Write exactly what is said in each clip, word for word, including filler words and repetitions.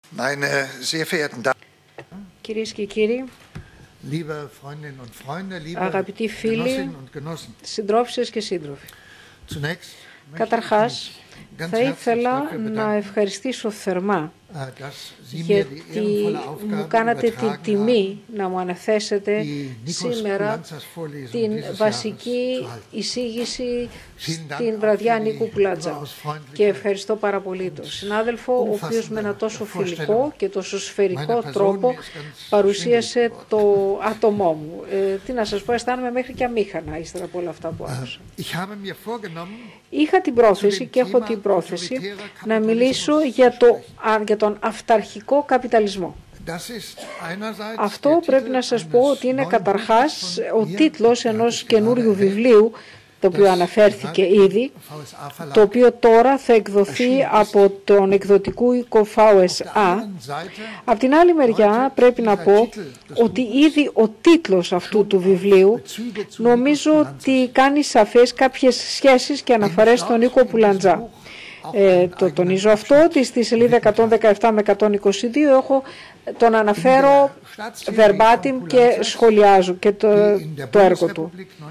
Κυρίες και κύριοι, αγαπητοί φίλοι, συντρόφισσες και σύντροφοι, καταρχάς θα ήθελα να ευχαριστήσω θερμά γιατί μου κάνατε την τιμή να μου αναθέσετε σήμερα την βασική εισήγηση στην βραδιά Νίκου Πουλαντζά. Και ευχαριστώ πάρα πολύ τον συνάδελφο, ο οποίος με ένα τόσο φιλικό και τόσο σφαιρικό τρόπο παρουσίασε το άτομό μου. Ε, τι να σας πω, αισθάνομαι μέχρι και αμήχανα ύστερα από όλα αυτά που άκουσα. Είχα την πρόθεση και έχω την πρόθεση να μιλήσω για, το, για τον αυταρχικό καπιταλισμό. Αυτό πρέπει να σας πω ότι είναι καταρχάς ο τίτλος ενός καινούριου βιβλίου, το οποίο αναφέρθηκε ήδη, το οποίο τώρα θα εκδοθεί από τον εκδοτικό οίκο Β Ες Α. Απ' την άλλη μεριά πρέπει να πω ότι ήδη ο τίτλος αυτού του βιβλίου νομίζω ότι κάνει σαφές κάποιες σχέσεις και αναφορές στον Νίκο Πουλαντζά. Ε, το τονίζω αυτό, ότι στη σελίδα εκατόν δεκαεπτά με εκατόν είκοσι δύο έχω, τον αναφέρω verbatim και σχολιάζω και το, το έργο του.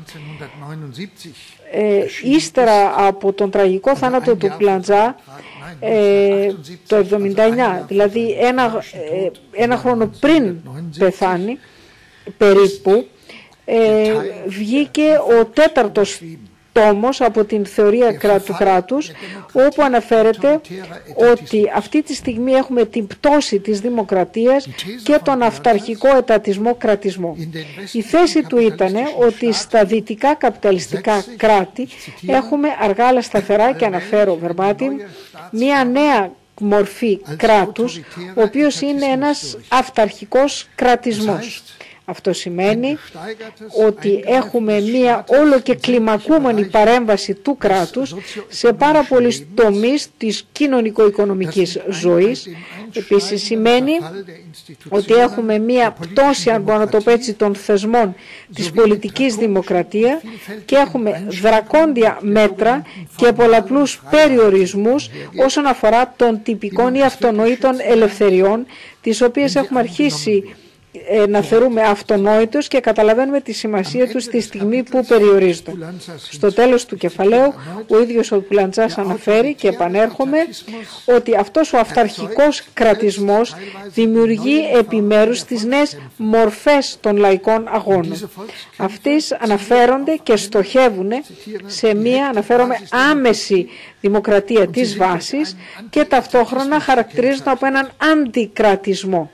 Ε, ύστερα από τον τραγικό θάνατο του Πουλαντζά ε, το εβδομήντα εννιά, δηλαδή ένα, ε, ένα χρόνο πριν πεθάνει περίπου, ε, βγήκε ο τέταρτος τόμος από την θεωρία του κράτους, όπου αναφέρεται ότι αυτή τη στιγμή έχουμε την πτώση της δημοκρατίας και τον αυταρχικό ετατισμό κρατισμό. Η θέση του ήταν ότι στα δυτικά καπιταλιστικά κράτη έχουμε αργά αλλά σταθερά, και αναφέρω verbatim, μία νέα μορφή κράτους, ο οποίος είναι ένας αυταρχικός κρατισμός. Αυτό σημαίνει ότι έχουμε μία όλο και κλιμακούμενη παρέμβαση του κράτους σε πάρα πολλούς τομείς της κοινωνικο-οικονομικής ζωής. Επίσης σημαίνει ότι έχουμε μία πτώση, αν μπορώ να το πω έτσι, των θεσμών της πολιτικής δημοκρατίας και έχουμε δρακόντια μέτρα και πολλαπλούς περιορισμούς όσον αφορά των τυπικών ή αυτονοήτων ελευθεριών, τις οποίες έχουμε αρχίσει να θεωρούμε αυτονόητος και καταλαβαίνουμε τη σημασία του στη στιγμή που περιορίζονται. Στο τέλος του κεφαλαίου, ο ίδιος ο Πουλαντζάς αναφέρει, και επανέρχομαι, ότι αυτός ο αυταρχικός κρατισμός δημιουργεί επιμέρους τις νέες μορφές των λαϊκών αγώνων. Αυτές αναφέρονται και στοχεύουν σε μία, αναφέρομαι, άμεση δημοκρατία της βάσης και ταυτόχρονα χαρακτηρίζονται από έναν αντικρατισμό.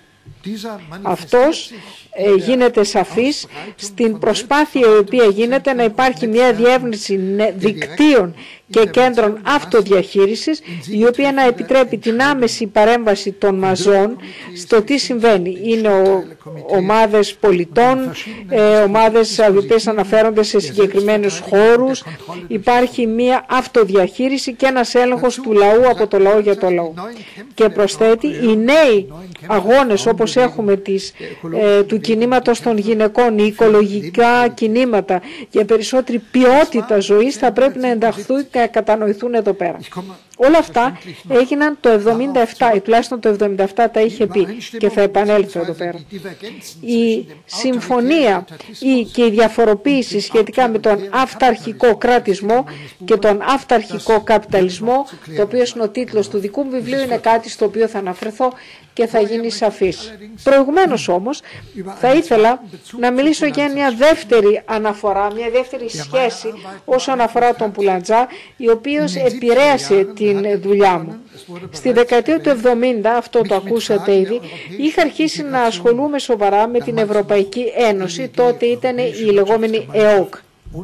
Αυτός ε, γίνεται σαφής στην προσπάθεια η οποία γίνεται να υπάρχει μια διεύρυνση δικτύων και κέντρων αυτοδιαχείρισης, η οποία να επιτρέπει την άμεση παρέμβαση των μαζών στο τι συμβαίνει. Είναι ο, ομάδες πολιτών, ε, ομάδες οι οποίες αναφέρονται σε συγκεκριμένους χώρους. Υπάρχει μια αυτοδιαχείριση και ένας έλεγχος του λαού από το λαό για το λαό. Και προσθέτει, οι νέοι αγώνες όπως έχουμε τις, ε, του κινήματος των γυναικών, οι οικολογικά κινήματα για περισσότερη ποιότητα ζωής θα πρέπει να ενταχθούν και κατανοηθούν εδώ πέρα. Όλα αυτά έγιναν το εβδομήντα επτά, ή τουλάχιστον το εβδομήντα επτά τα είχε πει, και θα επανέλθω εδώ πέρα. Η συμφωνία ή και η διαφοροποίηση σχετικά με τον αυταρχικό κρατισμό και τον αυταρχικό καπιταλισμό, το οποίο είναι ο τίτλος του δικού μου βιβλίου, είναι κάτι στο οποίο θα αναφερθώ και θα γίνει σαφής. Προηγουμένως όμως θα ήθελα να μιλήσω για μια δεύτερη αναφορά, μια δεύτερη σχέση όσον αφορά τον Πουλαντζά, η οποίος επηρέασε την δουλειά μου. Στη δεκαετία του εβδομήντα, αυτό το ακούσατε ήδη, είχα αρχίσει να ασχολούμαι σοβαρά με την Ευρωπαϊκή Ένωση, τότε ήταν η λεγόμενη Ε Ο Κ,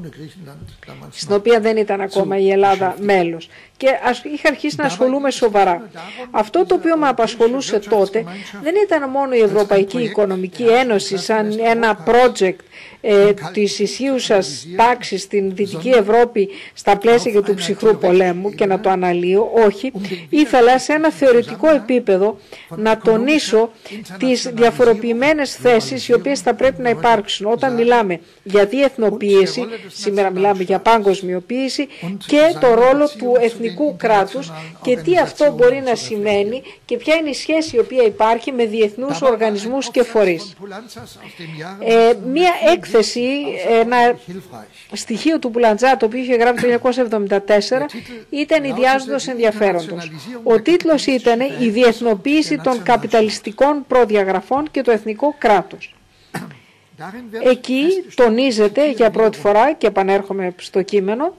στην οποία δεν ήταν ακόμα η Ελλάδα μέλος. Και είχα αρχίσει να ασχολούμαι σοβαρά. Αυτό το οποίο με απασχολούσε τότε δεν ήταν μόνο η Ευρωπαϊκή Οικονομική Ένωση σαν ένα project ε, της ισχύουσας τάξης στην Δυτική Ευρώπη στα πλαίσια και του ψυχρού πολέμου και να το αναλύω. Όχι, ήθελα σε ένα θεωρητικό επίπεδο να τονίσω τις διαφοροποιημένες θέσεις οι οποίες θα πρέπει να υπάρξουν όταν μιλάμε για διεθνοποίηση, σήμερα μιλάμε για παγκοσμιοποίηση, και το ρόλο του εθνικού κράτους και τι αυτό μπορεί να σημαίνει και ποια είναι η σχέση η οποία υπάρχει με διεθνούς οργανισμούς και φορείς. Ε, μία έκθεση, ένα στοιχείο του Πουλαντζά, το οποίο είχε γράψει το χίλια εννιακόσια εβδομήντα τέσσερα, ήταν ιδιάζοντος ενδιαφέροντος. Ο τίτλος ήταν «Η διεθνοποίηση των καπιταλιστικών προδιαγραφών και το εθνικό κράτος». Εκεί τονίζεται για πρώτη φορά, και επανέρχομαι στο κείμενο,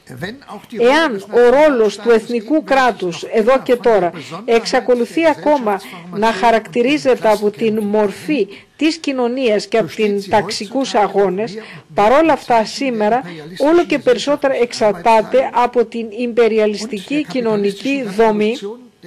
εάν ο ρόλος του εθνικού κράτους εδώ και τώρα εξακολουθεί ακόμα να χαρακτηρίζεται από την μορφή της κοινωνίας και από την ταξικούς αγώνες, παρόλα αυτά σήμερα όλο και περισσότερα εξαρτάται από την ιμπεριαλιστική κοινωνική δομή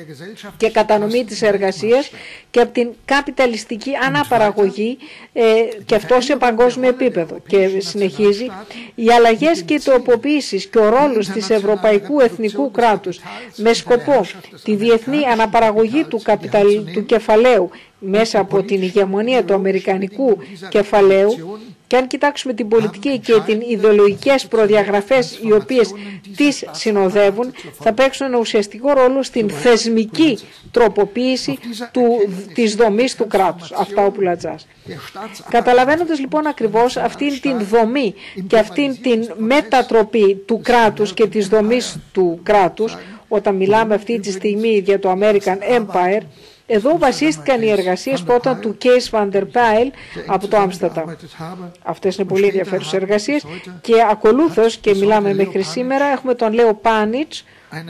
και κατανομή της εργασίας και από την καπιταλιστική αναπαραγωγή, ε, και αυτό σε παγκόσμιο επίπεδο. Και συνεχίζει, οι αλλαγές και οι τροποποίησεις και ο ρόλος της ευρωπαϊκού εθνικού κράτους με σκοπό τη διεθνή αναπαραγωγή του, καπιταλ, του κεφαλαίου μέσα από την ηγεμονία του αμερικανικού κεφαλαίου, και αν κοιτάξουμε την πολιτική και τις ιδεολογικές προδιαγραφές οι οποίες τις συνοδεύουν, θα παίξουν ένα ουσιαστικό ρόλο στην θεσμική τροποποίηση του, της δομής του κράτους. Αυτά ο Πουλαντζάς. Καταλαβαίνοντας λοιπόν ακριβώς αυτήν την δομή και αυτήν την μετατροπή του κράτους και της δομής του κράτους, όταν μιλάμε αυτή τη στιγμή για το American Empire, εδώ βασίστηκαν οι εργασίες πρώτα του Kees van der Pijl από το Άμστερνταμ. Αυτές είναι πολύ ενδιαφέρουσες εργασίες, και ακολούθως, και μιλάμε μέχρι σήμερα, έχουμε τον Λέο Πάνιτς,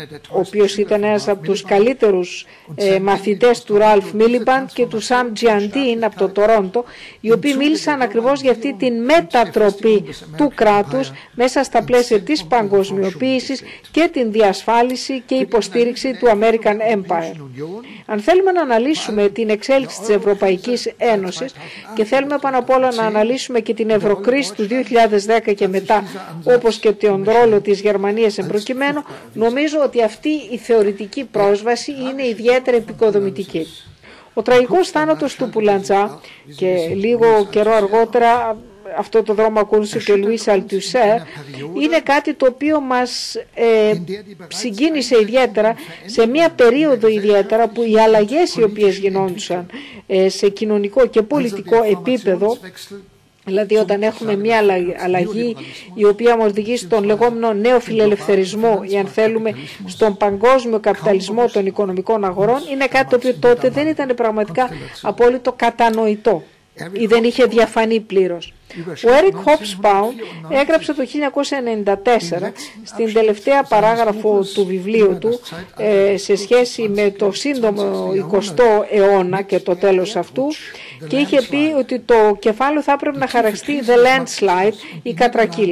ο οποίος ήταν ένας από τους καλύτερους ε, μαθητές του Ραλφ Μίλιμπαντ και του Σαμ Τζιαντίν από το Τορόντο, οι οποίοι μίλησαν ακριβώς για αυτή την μετατροπή του κράτους μέσα στα πλαίσια της παγκοσμιοποίησης και την διασφάλιση και υποστήριξη του American Empire. Αν θέλουμε να αναλύσουμε την εξέλιξη της Ευρωπαϊκής Ένωσης και θέλουμε πάνω απ' όλα να αναλύσουμε και την ευρωκρίση του δύο χιλιάδες δέκα και μετά, όπως και τον ρόλο της Γερμανίας εμπροκειμένου, νομίζω ότι αυτή η θεωρητική πρόσβαση είναι ιδιαίτερα επικοδομητική. Ο τραγικός θάνατος του Πουλαντζά, και λίγο καιρό αργότερα αυτό το δρόμο ακολούθησε και ο Λουίς Αλτουσέρ, είναι κάτι το οποίο μας ε, συγκίνησε ιδιαίτερα σε μια περίοδο ιδιαίτερα που οι αλλαγές οι οποίες γινόντουσαν ε, σε κοινωνικό και πολιτικό επίπεδο, δηλαδή όταν έχουμε μια αλλαγή η οποία μας οδηγεί στον λεγόμενο νέο φιλελευθερισμό, ή αν θέλουμε στον παγκόσμιο καπιταλισμό των οικονομικών αγορών, είναι κάτι το οποίο τότε δεν ήταν πραγματικά απόλυτο κατανοητό ή δεν είχε διαφανεί πλήρως. Ο Έρικ Χόμπσμπαουμ έγραψε το χίλια εννιακόσια ενενήντα τέσσερα στην τελευταία παράγραφο του βιβλίου του ε, σε σχέση με το σύντομο εικοστό αιώνα και το τέλος αυτού, και είχε πει ότι το κεφάλαιο θα έπρεπε να χαρακτηριστεί the landslide, η κατρακύλα.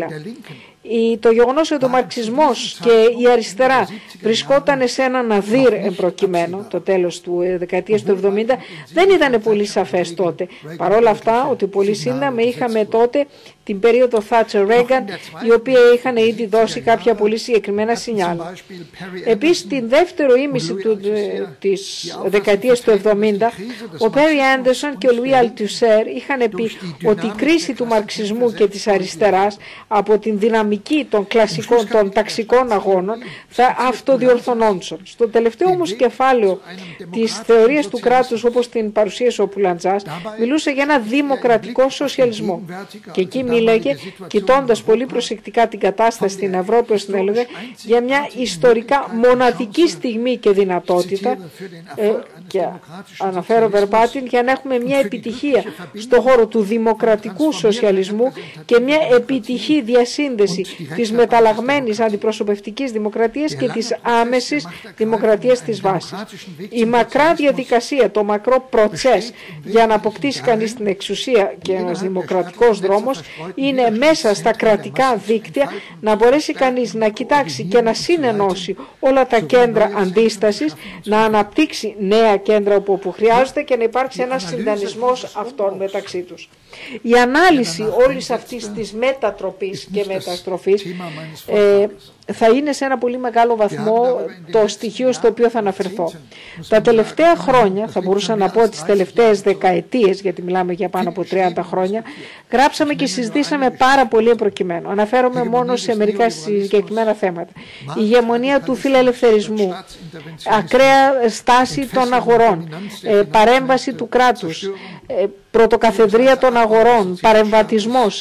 Το γεγονός ότι ο μαρξισμός και η αριστερά βρισκόταν σε ένα ναδύρ εμπροκειμένο το τέλος του δεκαετίας του εβδομήντα δεν ήταν πολύ σαφές τότε. Παρ' όλα αυτά, ότι πολύ σύντομα είχαμε τότε την περίοδο Thatcher-Reagan, οι οποίοι είχαν ήδη δώσει κάποια πολύ συγκεκριμένα σινιάλα. Επίσης, την δεύτερο ήμιση του, της δεκαετίας του εβδομήντα, ο Πέρι Άντερσον και ο Λουί Αλτουσέρ είχαν πει ότι η κρίση του μαρξισμού και της αριστεράς από την δυναμική των κλασικών, των ταξικών αγώνων θα αυτοδιορθωνόντουσαν. Στο τελευταίο όμως κεφάλαιο της θεωρίας του κράτους, όπως την παρουσίασε ο Πουλαντζάς, μιλούσε για ένα δημοκρατικό σοσιαλισμό. Και εκεί μίλαγε, κοιτώντας πολύ προσεκτικά την κατάσταση στην Ευρώπη, ως την έλεγε, για μια ιστορικά μοναδική στιγμή και δυνατότητα, ε, και αναφέρω βερμπάτιν, για να έχουμε μια επιτυχία στον χώρο του δημοκρατικού σοσιαλισμού και μια επιτυχή διασύνδεση της μεταλλαγμένης αντιπροσωπευτικής δημοκρατίας και της άμεσης δημοκρατίας της βάσης. Η μακρά διαδικασία, το μακρό προτσές για να αποκτήσει κανείς την εξουσία και ένας δημοκρατικός δρόμος είναι μέσα στα κρατικά δίκτυα να μπορέσει κανείς να κοιτάξει και να συνενώσει όλα τα κέντρα αντίστασης, να αναπτύξει νέα κέντρα όπου χρειάζεται και να υπάρξει ένας συντονισμός αυτών μεταξύ τους. Η ανάλυση όλης αυτής της μετατροπής και μεταστροφής ε, θα είναι σε ένα πολύ μεγάλο βαθμό το στοιχείο στο οποίο θα αναφερθώ. Τα τελευταία χρόνια, θα μπορούσα να πω τις τελευταίες δεκαετίες, γιατί μιλάμε για πάνω από τριάντα χρόνια, γράψαμε και συζητήσαμε συζητήσαμε πάρα πολύ προκειμένου. Αναφέρομαι μόνο σε μερικά συγκεκριμένα θέματα. Η ηγεμονία του φιλελευθερισμού, ακραία στάση των αγορών, παρέμβαση του κράτους, πρωτοκαθεδρία των αγορών, παρεμβατισμός,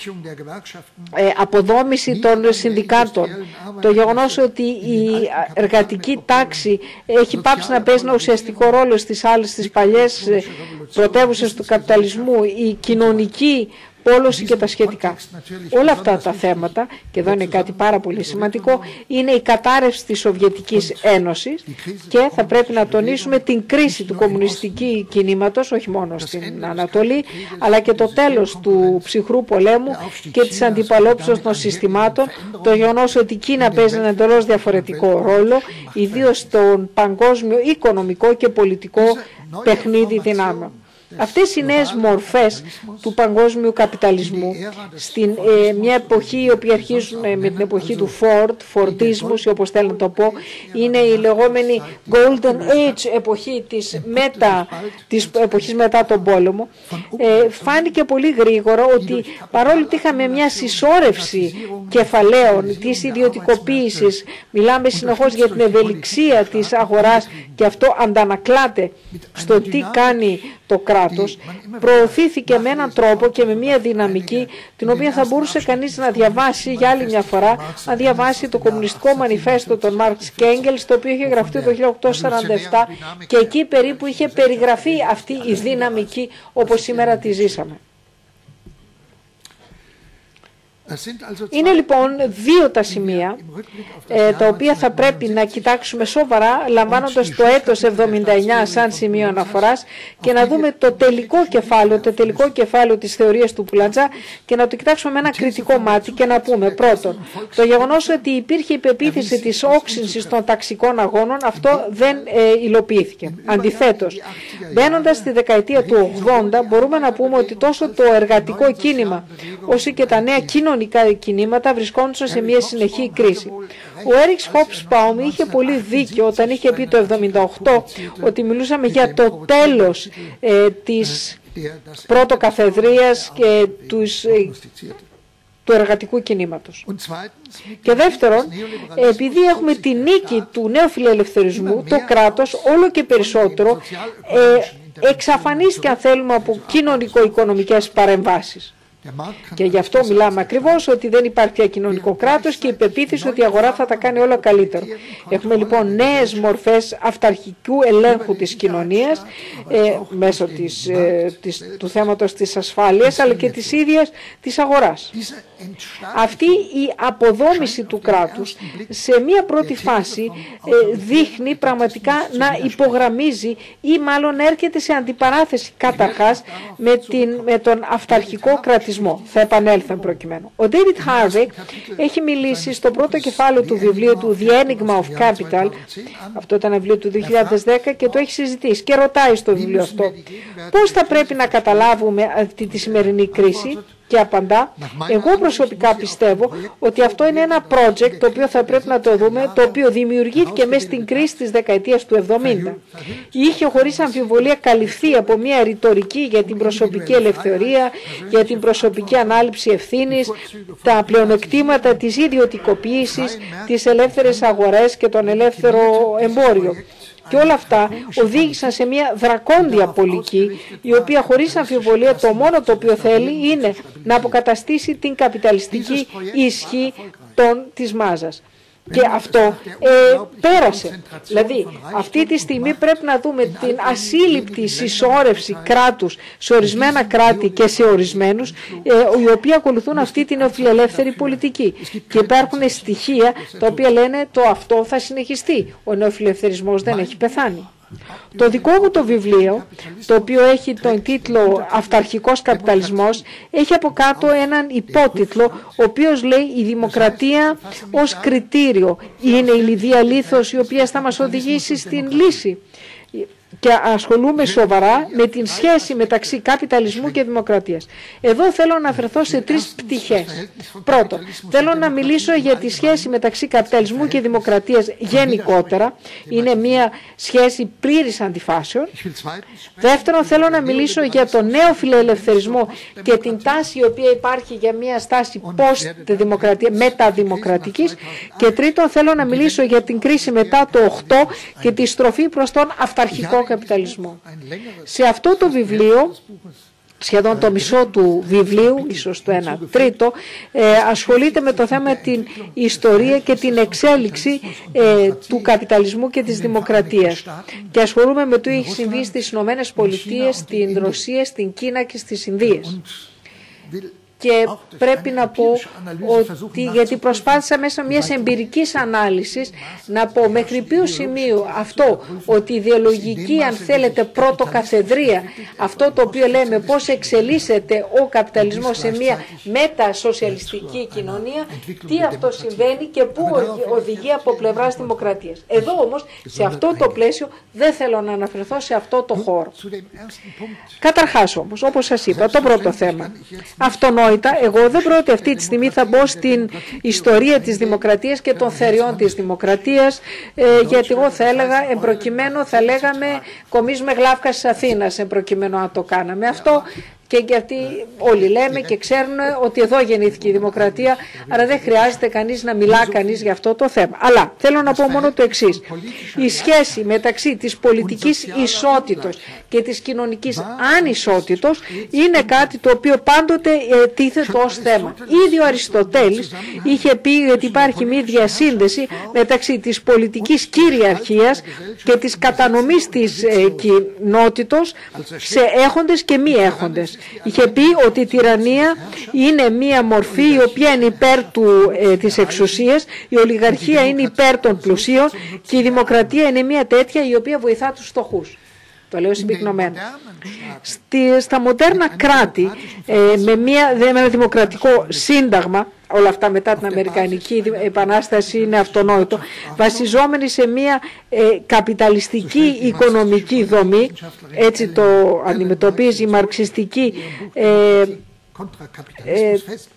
αποδόμηση των συνδικάτων, το γεγονός ότι η εργατική τάξη έχει πάψει να παίζει ένα ουσιαστικό ρόλο στις άλλες, στις παλιές πρωτεύουσες του καπιταλισμού, η κοινωνική πόλωση και τα σχετικά. Όλα αυτά τα θέματα, και εδώ είναι κάτι πάρα πολύ σημαντικό, είναι η κατάρρευση της Σοβιετικής Ένωσης και θα πρέπει να τονίσουμε την κρίση του κομμουνιστικού κινήματος, όχι μόνο στην Ανατολή, αλλά και το τέλος του ψυχρού πολέμου και της αντιπαλόψεως των συστημάτων, το γεγονός ότι η Κίνα παίζει έναν εντελώς διαφορετικό ρόλο, ιδίως στον παγκόσμιο οικονομικό και πολιτικό παιχνίδι δυνάμεων. Αυτές οι νέες μορφές του παγκόσμιου καπιταλισμού, στην ε, μια εποχή η οποία αρχίζουν ε, με την εποχή του Ford, φορτίσμους ή όπως θέλουν να το πω, είναι η λεγόμενη Golden Age εποχή της, μετα, της εποχής μετά τον πόλεμο, ε, φάνηκε πολύ γρήγορα ότι παρόλο ότι είχαμε μια συσσόρευση κεφαλαίων της ιδιωτικοποίησης, μιλάμε συνεχώς για την ευελιξία της αγοράς και αυτό αντανακλάται στο τι κάνει το κράτος, προωθήθηκε με έναν τρόπο και με μια δυναμική την οποία θα μπορούσε κανείς να διαβάσει για άλλη μια φορά, να διαβάσει το κομμουνιστικό μανιφέστο των Μάρξ και Έγγελς, το οποίο είχε γραφτεί το χίλια οκτακόσια σαράντα επτά και εκεί περίπου είχε περιγραφεί αυτή η δυναμική όπως σήμερα τη ζήσαμε. Είναι λοιπόν δύο τα σημεία ε, τα οποία θα πρέπει να κοιτάξουμε σοβαρά, λαμβάνοντας το έτος εβδομήντα εννιά σαν σημείο αναφοράς και να δούμε το τελικό κεφάλαιο, το τελικό κεφάλαιο της θεωρίας του Πουλαντζά και να το κοιτάξουμε με ένα κριτικό μάτι και να πούμε πρώτον, το γεγονός ότι υπήρχε η πεποίθηση της όξυνσης των ταξικών αγώνων, αυτό δεν ε, υλοποιήθηκε. Αντιθέτως, μπαίνοντας στη δεκαετία του ογδόντα, μπορούμε να πούμε ότι τόσο το εργατικό κίνημα όσο και τα νέα κοινωνικά κινήματα βρισκόντουσαν σε μια συνεχή κρίση. Ο Έριξ Χόπσπαουμ είχε πολύ δίκιο όταν είχε πει το εβδομήντα οκτώ ότι μιλούσαμε για το τέλος ε, της πρωτοκαθεδρίας και τους, ε, του εργατικού κινήματος. Και δεύτερον, επειδή έχουμε τη νίκη του νέου φιλελευθερισμού, το κράτος όλο και περισσότερο ε, εξαφανίστηκε, αν θέλουμε, από κοινωνικο-οικονομικές παρεμβάσεις. Και γι' αυτό μιλάμε ακριβώς ότι δεν υπάρχει πια κοινωνικό κράτος και η πεποίθηση ότι η αγορά θα τα κάνει όλα καλύτερο. Έχουμε λοιπόν νέες μορφές αυταρχικού ελέγχου της κοινωνίας ε, μέσω της, ε, της, του θέματος της ασφάλειας αλλά και της ίδιας της αγοράς. Αυτή η αποδόμηση του κράτους σε μία πρώτη φάση ε, δείχνει πραγματικά να υπογραμμίζει ή μάλλον έρχεται σε αντιπαράθεση καταρχάς με, την, με τον αυταρχικό κρατισμό. Θα επανέλθω προκειμένου. Ο David Harvey έχει μιλήσει στο πρώτο κεφάλαιο του βιβλίου του The Enigma of Capital, αυτό ήταν ένα βιβλίο του δύο χιλιάδες δέκα και το έχει συζητήσει και ρωτάει στο βιβλίο αυτό πώς θα πρέπει να καταλάβουμε αυτή τη σημερινή κρίση. Και απαντά, εγώ προσωπικά πιστεύω ότι αυτό είναι ένα project το οποίο θα πρέπει να το δούμε, το οποίο δημιουργήθηκε μέσα στην κρίση της δεκαετίας του εβδομήντα. Είχε χωρίς αμφιβολία καλυφθεί από μια ρητορική για την προσωπική ελευθερία, για την προσωπική ανάληψη ευθύνης, τα πλεονεκτήματα της ιδιωτικοποίησης, τις ελεύθερες αγορές και τον ελεύθερο εμπόριο. Και όλα αυτά οδήγησαν σε μια δρακόντια πολιτική, η οποία χωρίς αμφιβολία το μόνο το οποίο θέλει είναι να αποκαταστήσει την καπιταλιστική ισχύ των, της μάζας. Και αυτό ε, πέρασε. Δηλαδή, αυτή τη στιγμή πρέπει να δούμε την ασύλληπτη συσσόρευση κράτους σε ορισμένα κράτη και σε ορισμένους, ε, οι οποίοι ακολουθούν αυτή την νεοφιλελεύθερη πολιτική. Και υπάρχουν στοιχεία τα οποία λένε το αυτό θα συνεχιστεί. Ο νεοφιλελευθερισμός δεν έχει πεθάνει. Το δικό μου το βιβλίο, το οποίο έχει τον τίτλο «Αυταρχικός καπιταλισμός», έχει από κάτω έναν υπότιτλο, ο οποίος λέει «Η δημοκρατία ως κριτήριο είναι η λιδία λίθος η οποία θα μας οδηγήσει στην λύση». και ασχολούμαι σοβαρά με την σχέση μεταξύ καπιταλισμού και δημοκρατίας. Εδώ θέλω να αφαιρθώ σε τρεις πτυχές. Πρώτον, θέλω να μιλήσω για τη σχέση μεταξύ καπιταλισμού και δημοκρατίας γενικότερα. Είναι μια σχέση πλήρης αντιφάσεων. Δεύτερον, θέλω να μιλήσω για τον νέο φιλελευθερισμό και την τάση η οποία υπάρχει για μια στάση post-δημοκρατία, μεταδημοκρατικής. Και τρίτον, θέλω να μιλήσω για την κρίση μετά το οκτώ και τη στροφή προς τον αυταρχικό καπιταλισμό. Σε αυτό το βιβλίο, σχεδόν το μισό του βιβλίου, ίσως το ένα τρίτο, ε, ασχολείται με το θέμα την ιστορία και την εξέλιξη ε, του καπιταλισμού και της δημοκρατίας. Και ασχολούμαι με το τι έχει συμβεί στις Ηνωμένες Πολιτείες, στην Ρωσία, στην Κίνα και στις Ινδίες. Και πρέπει να πω ότι, γιατί προσπάθησα μέσα μιας εμπειρικής ανάλυσης να πω μέχρι ποιο σημείο αυτό, ότι η ιδεολογική, αν θέλετε, πρωτοκαθεδρία, αυτό το οποίο λέμε πώς εξελίσσεται ο καπιταλισμός σε μια μετασοσιαλιστική κοινωνία, τι αυτό συμβαίνει και πού οδηγεί από πλευράς δημοκρατίας. Εδώ όμως, σε αυτό το πλαίσιο, δεν θέλω να αναφερθώ σε αυτό το χώρο. Καταρχάς όμως, όπως σας είπα, το πρώτο θέμα, αυτονόητα, εγώ δεν πρόκειται αυτή τη στιγμή θα μπω στην ιστορία της δημοκρατίας και των θεριών της δημοκρατίας, ε, γιατί εγώ θα έλεγα, εμπροκειμένου θα λέγαμε κομίζουμε γλάφκα της Αθήνας, εμπροκειμένου να το κάναμε αυτό. Και γιατί όλοι λέμε και ξέρουν ότι εδώ γεννήθηκε η δημοκρατία, άρα δεν χρειάζεται κανείς να μιλά κανείς για αυτό το θέμα. Αλλά θέλω να πω μόνο το εξής. Η σχέση μεταξύ της πολιτικής ισότητος και της κοινωνικής ανισότητος είναι κάτι το οποίο πάντοτε τίθεται ως θέμα. Ήδη ο Αριστοτέλης είχε πει ότι υπάρχει μια διασύνδεση μεταξύ της πολιτικής κυριαρχίας και της κατανομής της κοινότητος σε έχοντες και μη έχοντες. Είχε πει ότι η τυραννία είναι μία μορφή η οποία είναι υπέρ του, ε, της εξουσίας, η ολιγαρχία είναι υπέρ των πλουσίων και η δημοκρατία είναι μία τέτοια η οποία βοηθά τους φτωχούς. Το λέω συμπυκνωμένα. Στη, στα μοντέρνα κράτη, ε, με, μια, με ένα δημοκρατικό σύνταγμα, όλα αυτά μετά την Αμερικανική Επανάσταση είναι αυτονόητο, βασιζόμενοι σε μια ε, καπιταλιστική οικονομική δομή, έτσι το αντιμετωπίζει η μαρξιστική ε, ε,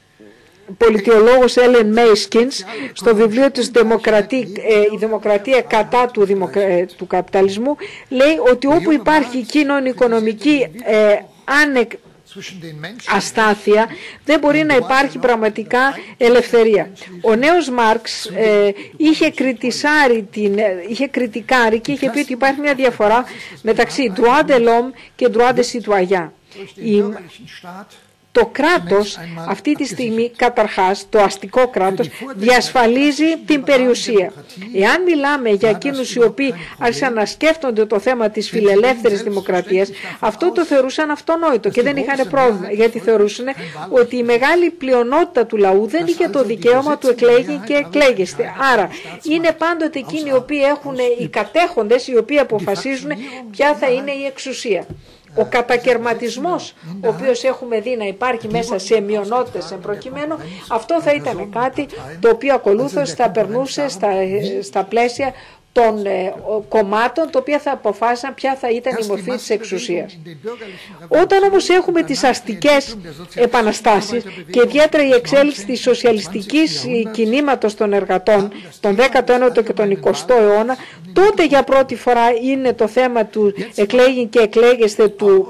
πολιτιολόγος Έλεν Μέισκινς στο βιβλίο της Δημοκρατία, η Δημοκρατία κατά του, δημοκρα... του καπιταλισμού, λέει ότι όπου υπάρχει κοινωνικονομική ε, άνεκ αστάθεια, δεν μπορεί να υπάρχει πραγματικά ελευθερία. Ο νέος Μάρξ ε, είχε, την, είχε κριτικάρει και είχε πει ότι υπάρχει μια διαφορά μεταξύ droit de l'homme και droit de citoyen. Η, Το κράτος αυτή τη στιγμή, καταρχάς, το αστικό κράτος, διασφαλίζει την περιουσία. Εάν μιλάμε για εκείνους οι οποίοι άρχισαν να σκέφτονται το θέμα της φιλελεύθερης δημοκρατίας, αυτό το θεωρούσαν αυτονόητο και δεν είχαν πρόβλημα, γιατί θεωρούσαν ότι η μεγάλη πλειονότητα του λαού δεν είχε το δικαίωμα του εκλέγει και εκλέγεστε. Άρα, είναι πάντοτε εκείνοι οι οποίοι έχουν οι κατέχοντες, οι οποίοι αποφασίζουν ποια θα είναι η εξουσία. Ο κατακερματισμός, ο οποίος έχουμε δει να υπάρχει μέσα σε μειονότητες εμπροκειμένου, αυτό θα ήταν κάτι το οποίο ακολούθως θα περνούσε στα, στα πλαίσια των ε, κομμάτων, τα οποία θα αποφάσισαν ποια θα ήταν η μορφή της εξουσίας. Όταν όμως έχουμε τις αστικές επαναστάσεις και ιδιαίτερα η εξέλιξη της σοσιαλιστικής κινήματος των εργατών τον δέκατο ένατο και τον εικοστό αιώνα, τότε για πρώτη φορά είναι το θέμα του εκλέγει και εκλέγεστε του,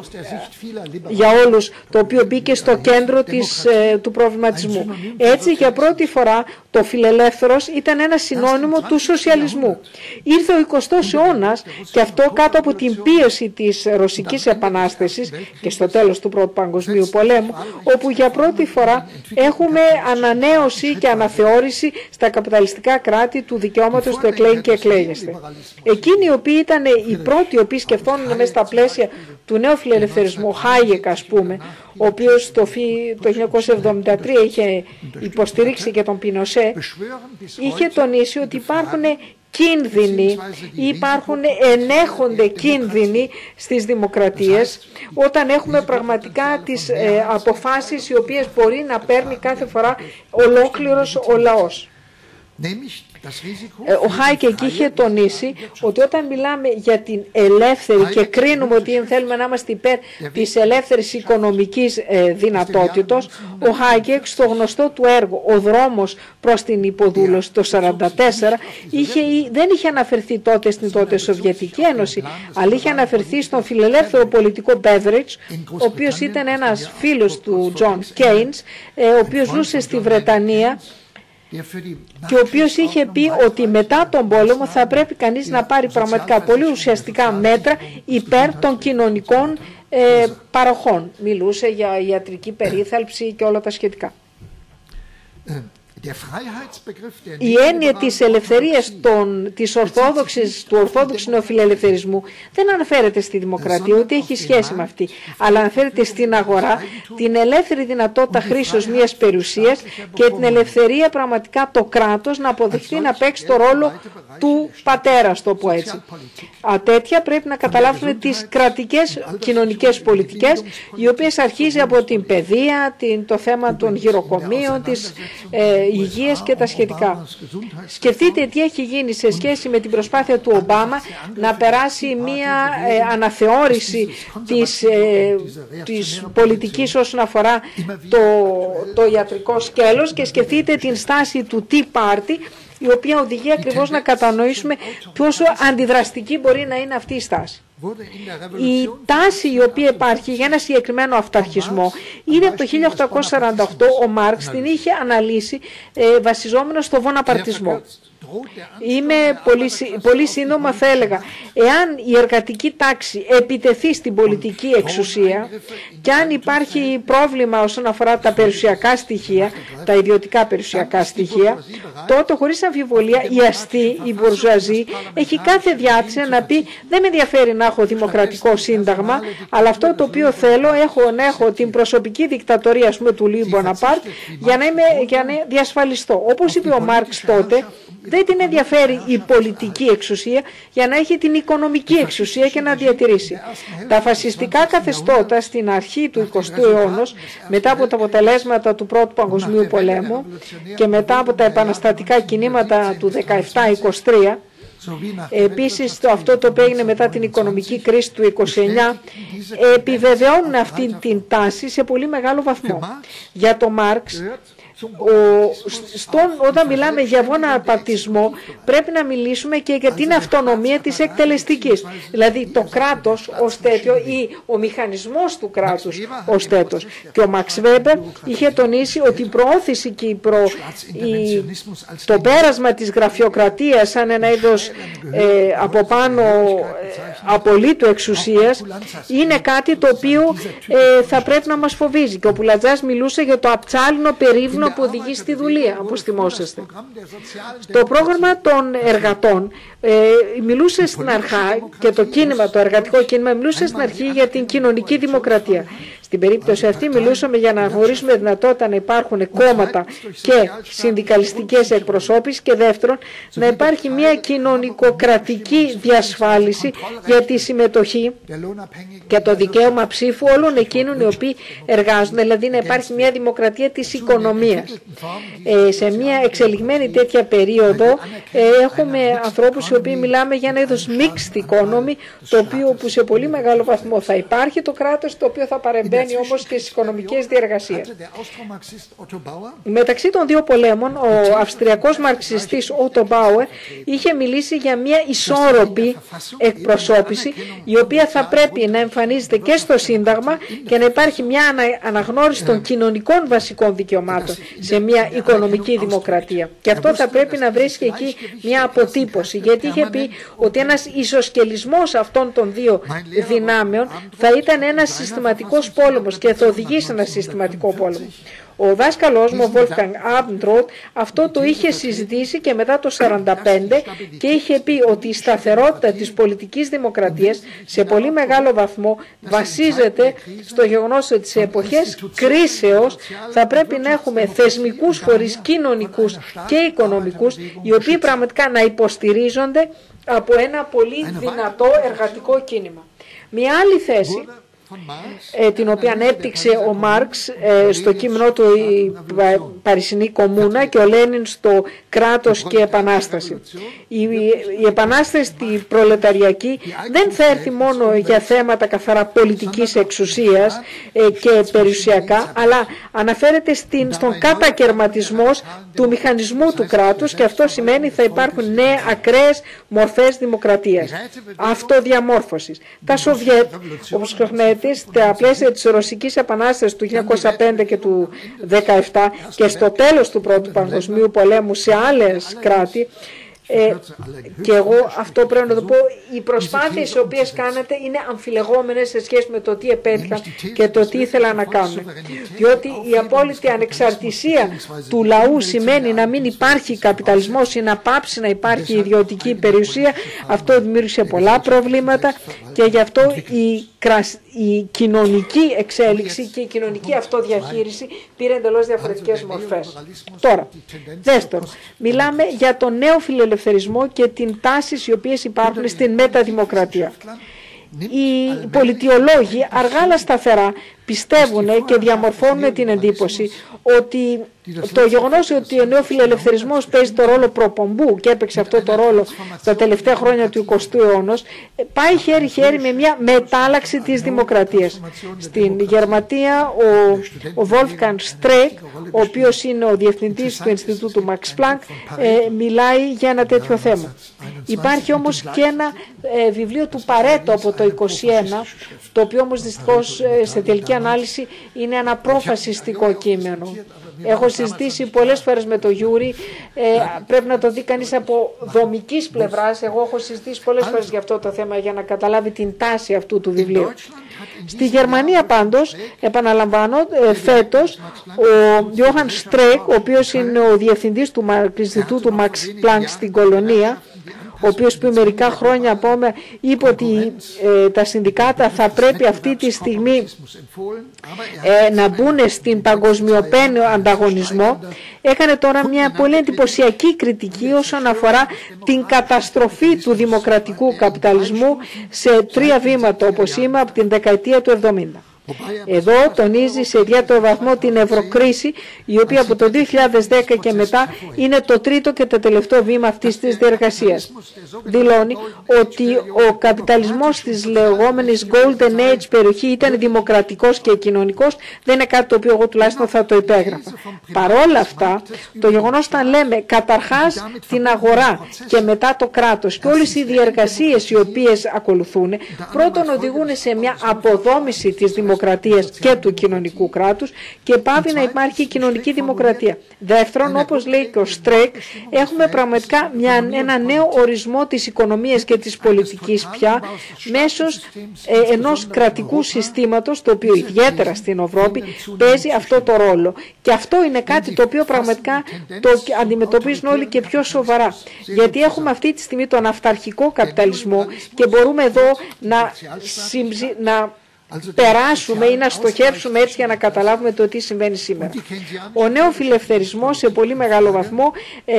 για όλους, το οποίο μπήκε στο κέντρο της, ε, του προβληματισμού. Έτσι, για πρώτη φορά το φιλελεύθερος ήταν ένα συνώνυμο του σοσιαλισμού. Ήρθε ο εικοστός αιώνας και αυτό κάτω από την πίεση της Ρωσικής Επανάστασης και στο τέλος του Πρώτου Παγκοσμίου Πολέμου, όπου για πρώτη φορά έχουμε ανανέωση και αναθεώρηση στα καπιταλιστικά κράτη του δικαιώματος του εκλέγει και εκλέγεστε. Εκείνοι οι οποίοι ήταν οι πρώτοι οι οποίοι σκεφτόνουν μέσα στα πλαίσια του νέου φιλελευθερισμού, Χάγεκ ας πούμε, ο οποίος το χίλια εννιακόσια εβδομήντα τρία είχε υποστηρίξει και τον Πινοσέ, είχε τονίσει ότι υπάρχουν κίνδυνοι, υπάρχουν, ενέχονται κίνδυνοι στις δημοκρατίες όταν έχουμε πραγματικά τις ε, αποφάσεις οι οποίες μπορεί να παίρνει κάθε φορά ολόκληρος ο λαός. Ο Χάικ εκεί είχε τονίσει ότι όταν μιλάμε για την ελεύθερη και κρίνουμε ότι θέλουμε να είμαστε υπέρ της ελεύθερης οικονομικής δυνατότητος, ο Χάικ στο γνωστό του έργο «Ο δρόμος προς την υποδούλωση» το χίλια εννιακόσια σαράντα τέσσερα είχε, δεν είχε αναφερθεί τότε στην τότε Σοβιετική Ένωση, αλλά είχε αναφερθεί στον φιλελεύθερο πολιτικό Μπέβεριτζ, ο οποίος ήταν ένας φίλος του Τζον Κέινς, ο οποίος ζούσε στη Βρετανία και ο οποίος είχε πει ότι μετά τον πόλεμο θα πρέπει κανείς να πάρει πραγματικά πολύ ουσιαστικά μέτρα υπέρ των κοινωνικών ε, παροχών. Μιλούσε για ιατρική περίθαλψη και όλα τα σχετικά. Η έννοια της ελευθερίας των, της ορθόδοξης, του ορθόδοξου νεοφιλελευθερισμού δεν αναφέρεται στη δημοκρατία, ούτε έχει σχέση με αυτή, αλλά αναφέρεται στην αγορά, την ελεύθερη δυνατότητα χρήσεως μιας περιουσίας και την ελευθερία πραγματικά το κράτος να αποδεχτεί να παίξει το ρόλο του πατέρα, το πω έτσι. Α, τέτοια πρέπει να καταλάβουμε τις κρατικές κοινωνικές πολιτικές, οι οποίες αρχίζει από την παιδεία, την, το θέμα των γυροκομείων, της ε, υγείας και τα σχετικά. Σκεφτείτε τι έχει γίνει σε σχέση με την προσπάθεια του Ομπάμα να περάσει μια ε, αναθεώρηση της, ε, της πολιτικής όσον αφορά το, το ιατρικό σκέλος, και σκεφτείτε την στάση του Tea Party, η οποία οδηγεί ακριβώς να κατανοήσουμε πόσο αντιδραστική μπορεί να είναι αυτή η στάση. Η τάση η οποία υπάρχει για ένα συγκεκριμένο αυταρχισμό είναι από το χίλια οκτακόσια σαράντα οκτώ ο Μάρξ την είχε αναλύσει ε, βασιζόμενο στο βοναπαρτισμό. Είμαι πολύ, πολύ σύντομα θα έλεγα, εάν η εργατική τάξη επιτεθεί στην πολιτική εξουσία και αν υπάρχει πρόβλημα όσον αφορά τα περιουσιακά στοιχεία, τα ιδιωτικά περιουσιακά στοιχεία, τότε χωρίς αμφιβολία η αστή, η μπουρζουαζή έχει κάθε διάθεση να πει δεν με ενδιαφέρει να έχω δημοκρατικό σύνταγμα, αλλά αυτό το οποίο θέλω έχω να έχω την προσωπική δικτατορία, ας πούμε, του Λουί Μποναπάρτ για να, είμαι, για να διασφαλιστώ. Όπως είπε ο Μάρξ τότε, δεν την ενδιαφέρει η πολιτική εξουσία για να έχει την οικονομική εξουσία και να διατηρήσει. Τα φασιστικά καθεστώτα στην αρχή του εικοστού αιώνα, μετά από τα αποτελέσματα του Πρώτου Παγκοσμίου Πολέμου και μετά από τα επαναστατικά κινήματα του δεκαεπτά είκοσι τρία, επίσης το αυτό το οποίο έγινε μετά την οικονομική κρίση του είκοσι εννιά, επιβεβαιώνουν αυτή την τάση σε πολύ μεγάλο βαθμό. Για τον Μάρξ, Ο, στον, όταν μιλάμε για βοναπαρτισμό πρέπει να μιλήσουμε και για την αυτονομία της εκτελεστικής, δηλαδή το κράτος ως τέτοιο ή ο μηχανισμός του κράτους ως τέτος. Και ο Μαξ Βέμπερ είχε τονίσει ότι η προώθηση και η προ, η, το πέρασμα της γραφειοκρατίας σαν ένα είδος ε, από πάνω ε, απολύτου εξουσίας είναι κάτι το οποίο ε, θα πρέπει να μας φοβίζει. Και ο Πουλατζάς μιλούσε για το απτσάλινο περίβνο που οδηγεί στη δουλεία, όπως θυμόσαστε. Το πρόγραμμα των εργατών ε, μιλούσε στην αρχά και το κίνημα, το εργατικό κίνημα μιλούσε στην αρχή για την κοινωνική δημοκρατία. Στην περίπτωση αυτή μιλούσαμε για να γνωρίσουμε δυνατότητα να υπάρχουν κόμματα και συνδικαλιστικές εκπροσώπησεις και δεύτερον να υπάρχει μια κοινωνικοκρατική διασφάλιση για τη συμμετοχή και το δικαίωμα ψήφου όλων εκείνων οι οποίοι εργάζονται, δηλαδή να υπάρχει μια δημοκρατία της οικονομίας. Ε, σε μια εξελιγμένη τέτοια περίοδο ε, έχουμε ανθρώπους οι οποίοι μιλάμε για ένα είδος mixed economy, το οποίο που σε πολύ μεγάλο βαθμό θα υπάρχει το κράτος, το οποίο θα παρεμβαίνει όμως και στις οικονομικές διεργασίες. Μεταξύ των δύο πολέμων, ο Αυστριακός μαρξιστής Ότο Μπάουερ είχε μιλήσει για μια ισόρροπη εκπροσώπηση, η οποία θα πρέπει να εμφανίζεται και στο Σύνταγμα και να υπάρχει μια αναγνώριση των κοινωνικών βασικών δικαιωμάτων σε μια οικονομική δημοκρατία. Και αυτό θα πρέπει να βρίσκει εκεί μια αποτύπωση, γιατί είχε πει ότι ένας ισοσκελισμός αυτών των δύο δυνάμεων θα ήταν ένας συστηματικός πόλεμος και θα οδηγήσει σε ένα συστηματικό πόλεμο. Ο δάσκαλός μου, ο Wolfgang Abendroth, αυτό το είχε συζητήσει και μετά το χίλια εννιακόσια σαράντα πέντε και είχε πει ότι η σταθερότητα της πολιτικής δημοκρατίας σε πολύ μεγάλο βαθμό βασίζεται στο γεγονός ότι σε εποχές κρίσεως θα πρέπει να έχουμε θεσμικούς φορείς κοινωνικούς και οικονομικούς, οι οποίοι πραγματικά να υποστηρίζονται από ένα πολύ δυνατό εργατικό κίνημα. Μια άλλη θέση ε, την οποία ανέπτυξε ο Μάρξ ε, στο κείμενό του «Η Παρισινή Κομμούνα» και ο Λένιν στο «Κράτος και Επανάσταση». Η, η επανάσταση στη προλεταριακή δεν θα έρθει μόνο για θέματα καθαρά πολιτικής εξουσίας ε, και περιουσιακά, αλλά αναφέρεται στην, στον κατακερματισμό του μηχανισμού του κράτους, και αυτό σημαίνει θα υπάρχουν νέες ακραίες μορφές δημοκρατίας, αυτοδιαμόρφωσης. Τα Σοβιέτ, όπως γνωρίζετε, στα πλαίσια της Ρωσικής Επανάστασης του χίλια εννιακόσια πέντε και του χίλια εννιακόσια δεκαεπτά και στο τέλος του Πρώτου Παγκοσμίου Πολέμου σε άλλες κράτη, Ε, και εγώ αυτό πρέπει να το πω, οι προσπάθειες οι οποίες κάνατε είναι αμφιλεγόμενες σε σχέση με το τι επέτυχαν και το τι ήθελαν να κάνουν. Διότι η απόλυτη ανεξαρτησία του λαού σημαίνει να μην υπάρχει καπιταλισμός ή να πάψει να υπάρχει ιδιωτική περιουσία. Αυτό δημιούργησε πολλά προβλήματα και γι' αυτό η, η κοινωνική εξέλιξη και η κοινωνική αυτοδιαχείριση πήρε εντελώς διαφορετικές μορφές. Τώρα, δεύτερον, μιλάμε για τον νέο φιλελευθερισμό και την τάσεις οι οποίες υπάρχουν στην μεταδημοκρατία. Οι πολιτιολόγοι αργά αλλά σταθερά πιστεύουν και διαμορφώνουν την εντύπωση ότι το γεγονός ότι ο νεοφιλελευθερισμός παίζει το ρόλο προπομπού και έπαιξε αυτό το ρόλο τα τελευταία χρόνια του εικοστού αιώνα, πάει χέρι-χέρι με μια μετάλλαξη της δημοκρατίας. Στην Γερμανία ο, ο Wolfgang Streeck, ο οποίος είναι ο διευθυντής του Ινστιτούτου Max Planck, ε, μιλάει για ένα τέτοιο θέμα. Υπάρχει όμως και ένα ε, βιβλίο του Παρέτο από το είκοσι ένα, το οποίο όμως δυστυχώς ε, σε τελική ανάλυση είναι ένα προφασιστικό κείμενο. Έχω συζητήσει πολλές φορές με το Γιούρι, ε, πρέπει να το δει κανείς από δομικής πλευράς. Εγώ έχω συζητήσει πολλές φορές για αυτό το θέμα για να καταλάβει την τάση αυτού του βιβλίου. Στη Γερμανία πάντως, επαναλαμβάνω, ε, φέτος, ο Johann Streeck, ο οποίος είναι ο διευθυντής του Ινστιτούτου Max Planck στην Κολονία, ο οποίος πριν μερικά χρόνια απόμε είπε ότι ε, τα συνδικάτα θα πρέπει αυτή τη στιγμή ε, να μπουν στην παγκοσμιοποιημένο ανταγωνισμό, έκανε τώρα μια πολύ εντυπωσιακή κριτική όσον αφορά την καταστροφή του δημοκρατικού καπιταλισμού σε τρία βήματα, όπως είμαι, από την δεκαετία του εβδομήντα. Εδώ τονίζει σε ιδιαίτερο βαθμό την ευρωκρίση, η οποία από το δύο χιλιάδες δέκα και μετά είναι το τρίτο και το τελευταίο βήμα αυτής της διεργασίας. Δηλώνει ότι ο καπιταλισμός της λεγόμενης Golden Age περιοχή ήταν δημοκρατικός και κοινωνικός, δεν είναι κάτι το οποίο εγώ τουλάχιστον θα το υπέγραφα. Παρόλα αυτά, το γεγονός όταν λέμε καταρχάς την αγορά και μετά το κράτος και όλες οι διεργασίες οι οποίες ακολουθούν, πρώτον οδηγούν σε μια αποδόμηση της δημοκρατίας και του κοινωνικού κράτους και πάβει να υπάρχει κοινωνική δημοκρατία. Δεύτερον, όπως λέει και ο Στρέκ, έχουμε πραγματικά μια, ένα νέο ορισμό της οικονομίας και της πολιτικής πια μέσω ε, ενός κρατικού συστήματος, το οποίο ιδιαίτερα στην Ευρώπη παίζει αυτό το ρόλο. Και αυτό είναι κάτι το οποίο πραγματικά το αντιμετωπίζουν όλοι και πιο σοβαρά. Γιατί έχουμε αυτή τη στιγμή τον αυταρχικό καπιταλισμό και μπορούμε εδώ να, συμψη, να περάσουμε ή να στοχεύσουμε έτσι για να καταλάβουμε το τι συμβαίνει σήμερα. Ο νεοφιλελευθερισμός σε πολύ μεγάλο βαθμό ε,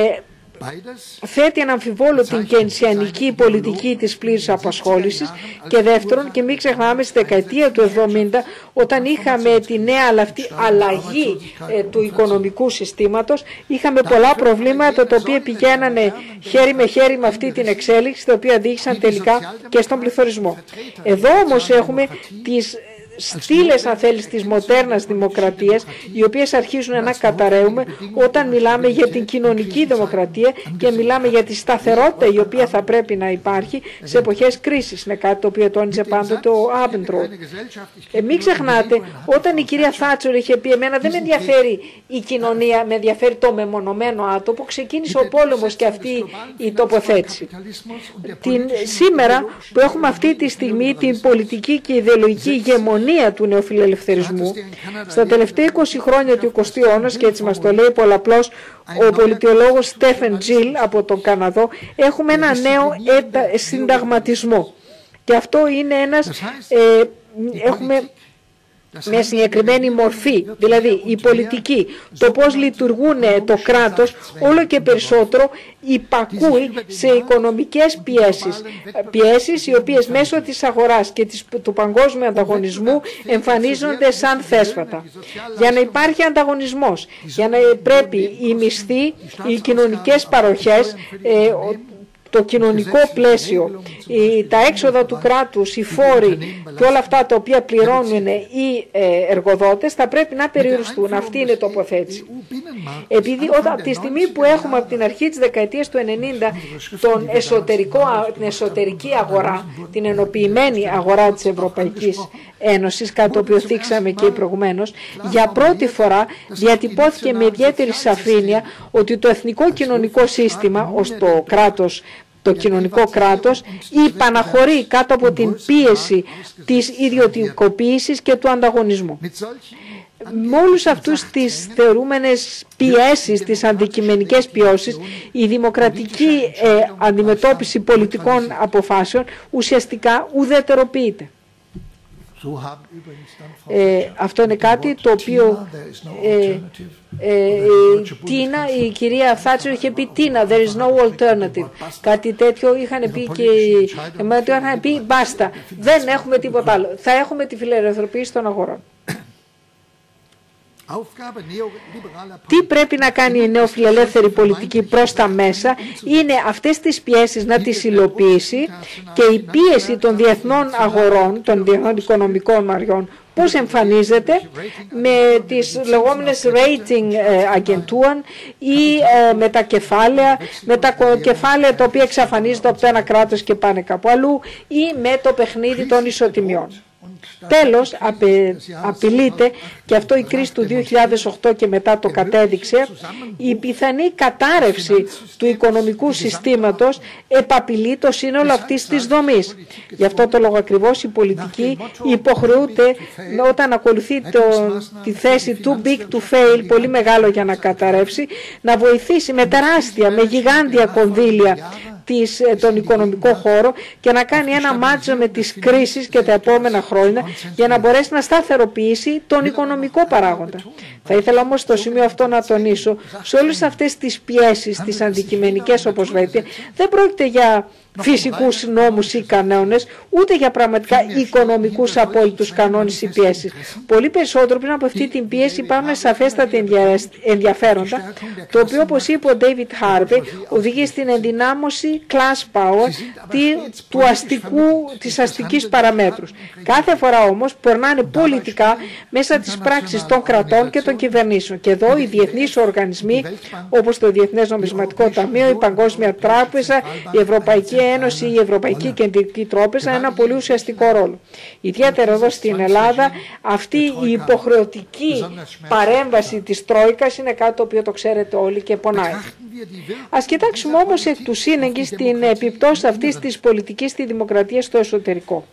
θέτει ένα αμφιβόλο την κενσιανική πολιτική της πλήρους απασχόλησης και δεύτερον, και μην ξεχνάμε, στη δεκαετία του εβδομήντα όταν είχαμε τη νέα αυτή αλλαγή ε, του οικονομικού συστήματος, είχαμε πολλά προβλήματα τα οποία πηγαίνανε χέρι με χέρι με αυτή την εξέλιξη, τα οποία οδήγησαν τελικά και στον πληθωρισμό. Εδώ όμως έχουμε τις στήλες, αν θέλεις, της μοντέρνας δημοκρατίας, οι οποίες αρχίζουν να καταραίουμε όταν μιλάμε για την κοινωνική δημοκρατία και μιλάμε για τη σταθερότητα η οποία θα πρέπει να υπάρχει σε εποχές κρίσης. Είναι κάτι το οποίο τόνιζε πάντοτε ο Άμπεντρολ. Ε, μην ξεχνάτε, όταν η κυρία Θάτσορ είχε πει «Εμένα δεν με ενδιαφέρει η κοινωνία, με ενδιαφέρει το μεμονωμένο άτομο», ξεκίνησε ο πόλεμος και αυτή η τοποθέτηση. Την, σήμερα που έχουμε αυτή τη στιγμή την πολιτική και ιδεολογική ηγεμονία του νεοφιλελευθερισμού, στα τελευταία είκοσι χρόνια του εικοστού αιώνα, και έτσι μας το λέει πολλαπλώς ο πολιτιολόγος Στέφεν Τζιλ από τον Καναδό, έχουμε ένα νέο συνταγματισμό. Και αυτό είναι ένας, ε, έχουμε με συγκεκριμένη μορφή, δηλαδή η πολιτική, το πώς λειτουργούν το κράτος, όλο και περισσότερο υπακούει σε οικονομικές πιέσεις. Πιέσεις οι οποίες μέσω της αγοράς και του παγκόσμιου ανταγωνισμού εμφανίζονται σαν θέσφατα. Για να υπάρχει ανταγωνισμός, για να πρέπει οι μισθοί, οι κοινωνικές παροχές, το κοινωνικό πλαίσιο, τα έξοδα του κράτους, οι φόροι και όλα αυτά τα οποία πληρώνουν οι εργοδότες θα πρέπει να περιοριστούν. Αυτή είναι η τοποθέτηση. Επειδή όταν, από τη στιγμή που έχουμε από την αρχή της δεκαετίας του ενενήντα τον εσωτερικό, την εσωτερική αγορά, την ενοποιημένη αγορά της Ευρωπαϊκής Ένωσης, κάτι το οποίο θίξαμε και προηγουμένως, για πρώτη φορά διατυπώθηκε με ιδιαίτερη σαφήνεια ότι το εθνικό κοινωνικό σύστημα ως το κράτος, το κοινωνικό κράτος, υπαναχωρεί κάτω από την πίεση της ιδιωτικοποίησης και του ανταγωνισμού. Με όλους αυτούς τις θεωρούμενες πιέσεις, τις αντικειμενικές πιέσεις, η δημοκρατική ε, αντιμετώπιση πολιτικών αποφάσεων ουσιαστικά ουδετεροποιείται. Ε, αυτό είναι κάτι το οποίο ε, ε, η, Τίνα, η κυρία Θάτσερ είχε πει Τίνα, there is no alternative. Κάτι τέτοιο είχαν πει και εμένα το είχαν πει μπάστα, δεν έχουμε τίποτα άλλο. Θα έχουμε τη φιλελευθερωποίηση των αγορών. Τι πρέπει να κάνει η νεοφιλελεύθερη πολιτική προς τα μέσα είναι αυτές τις πιέσεις να τις υλοποιήσει και η πίεση των διεθνών αγορών, των διεθνών οικονομικών αριών, πώς εμφανίζεται με τις λεγόμενες rating αγεντούαν ή με τα κεφάλαια, με τα κεφάλαια τα οποία εξαφανίζονται από το ένα κράτος και πάνε κάπου αλλού ή με το παιχνίδι των ισοτιμιών. Τέλος, απειλείται, και αυτό η κρίση του δύο χιλιάδες οκτώ και μετά το κατέδειξε, η πιθανή κατάρρευση του οικονομικού συστήματος επαπειλεί το σύνολο αυτής της δομής. Γι' αυτό το λόγο ακριβώς η πολιτική υποχρεούται όταν ακολουθεί το, τη θέση too big to fail, πολύ μεγάλο για να καταρρεύσει, να βοηθήσει με τεράστια, με γιγάντια κονδύλια της, τον οικονομικό χώρο και να κάνει ένα μάτσο με τις κρίσεις και τα επόμενα χρόνια για να μπορέσει να σταθεροποιήσει τον οικονομικό παράγοντα. Θα ήθελα όμως στο σημείο αυτό να τονίσω, σε όλες αυτές τις πιέσεις, τις αντικειμενικές όπως λέτε, δεν πρόκειται για φυσικούς νόμους ή κανόνες, ούτε για πραγματικά οικονομικούς απόλυτους κανόνες ή πιέσεις. Πολύ περισσότερο πριν από αυτή την πίεση υπάρχουν σαφέστατα ενδιαφέροντα, το οποίο όπως είπε ο David Harvey οδηγεί στην ενδυνάμωση class power του αστικού, της αστικής παραμέτρους. Κάθε φορά όμως περνάνε πολιτικά μέσα τις πράξεις των κρατών και των κυβερνήσεων. Και εδώ οι διεθνείς οργανισμοί όπως το Διεθνές Νομισματικό Ταμείο, η Παγκόσμια Τράπεζα, η Ευρωπαϊκή Ένωση, η Ευρωπαϊκή Κεντρική Τράπεζα ένα πολύ ουσιαστικό ρόλο. Ιδιαίτερα εδώ στην Ελλάδα αυτή η υποχρεωτική παρέμβαση της Τρόικας είναι κάτι το οποίο το ξέρετε όλοι και πονάει. Ας κοιτάξουμε όμως εκ του σύνεγγυς την επιπτώση αυτής της πολιτικής στη δημοκρατία στο εσωτερικό.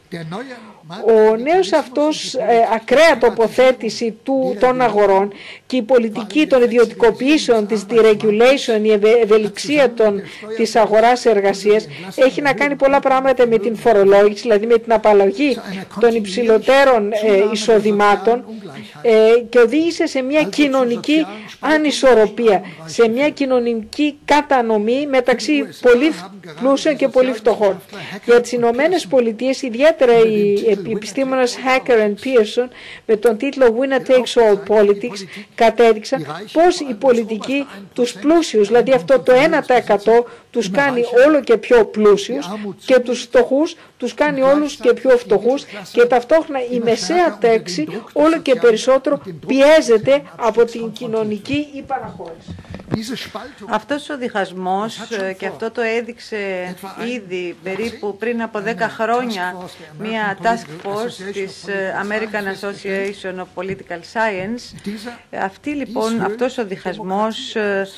Ο νέος αυτός ε, ακραία τοποθέτηση του, των αγορών και η πολιτική των ιδιωτικοποιήσεων, της deregulation, η ευελιξία των, της αγοράς εργασίας έχει να κάνει πολλά πράγματα με την φορολόγηση, δηλαδή με την απαλλαγή των υψηλότερων ε, εισοδημάτων ε, και οδήγησε σε μια κοινωνική ανισορροπία, σε μια κοινωνική κατανομή μεταξύ πολύ πλούσιων και πολύ φτωχών. Για τις Ηνωμένες Πολιτείες, ιδιαίτερα οι επιστήμονες Hacker and Pearson με τον τίτλο Winner Takes All Politics κατέδειξαν πως η πολιτική τους πλούσιους, δηλαδή αυτό το ένα τοις εκατό τους κάνει όλο και πιο πλούσιους και τους φτωχούς τους κάνει όλους και πιο φτωχούς και ταυτόχρονα η μεσαία τάξη όλο και περισσότερο πιέζεται από την κοινωνική υπαναχώρηση. Αυτός ο διχασμός, και αυτό το έδειξε ήδη περίπου πριν από δέκα χρόνια μια task force της American Association of Political Science, αυτή λοιπόν, αυτός ο διχασμός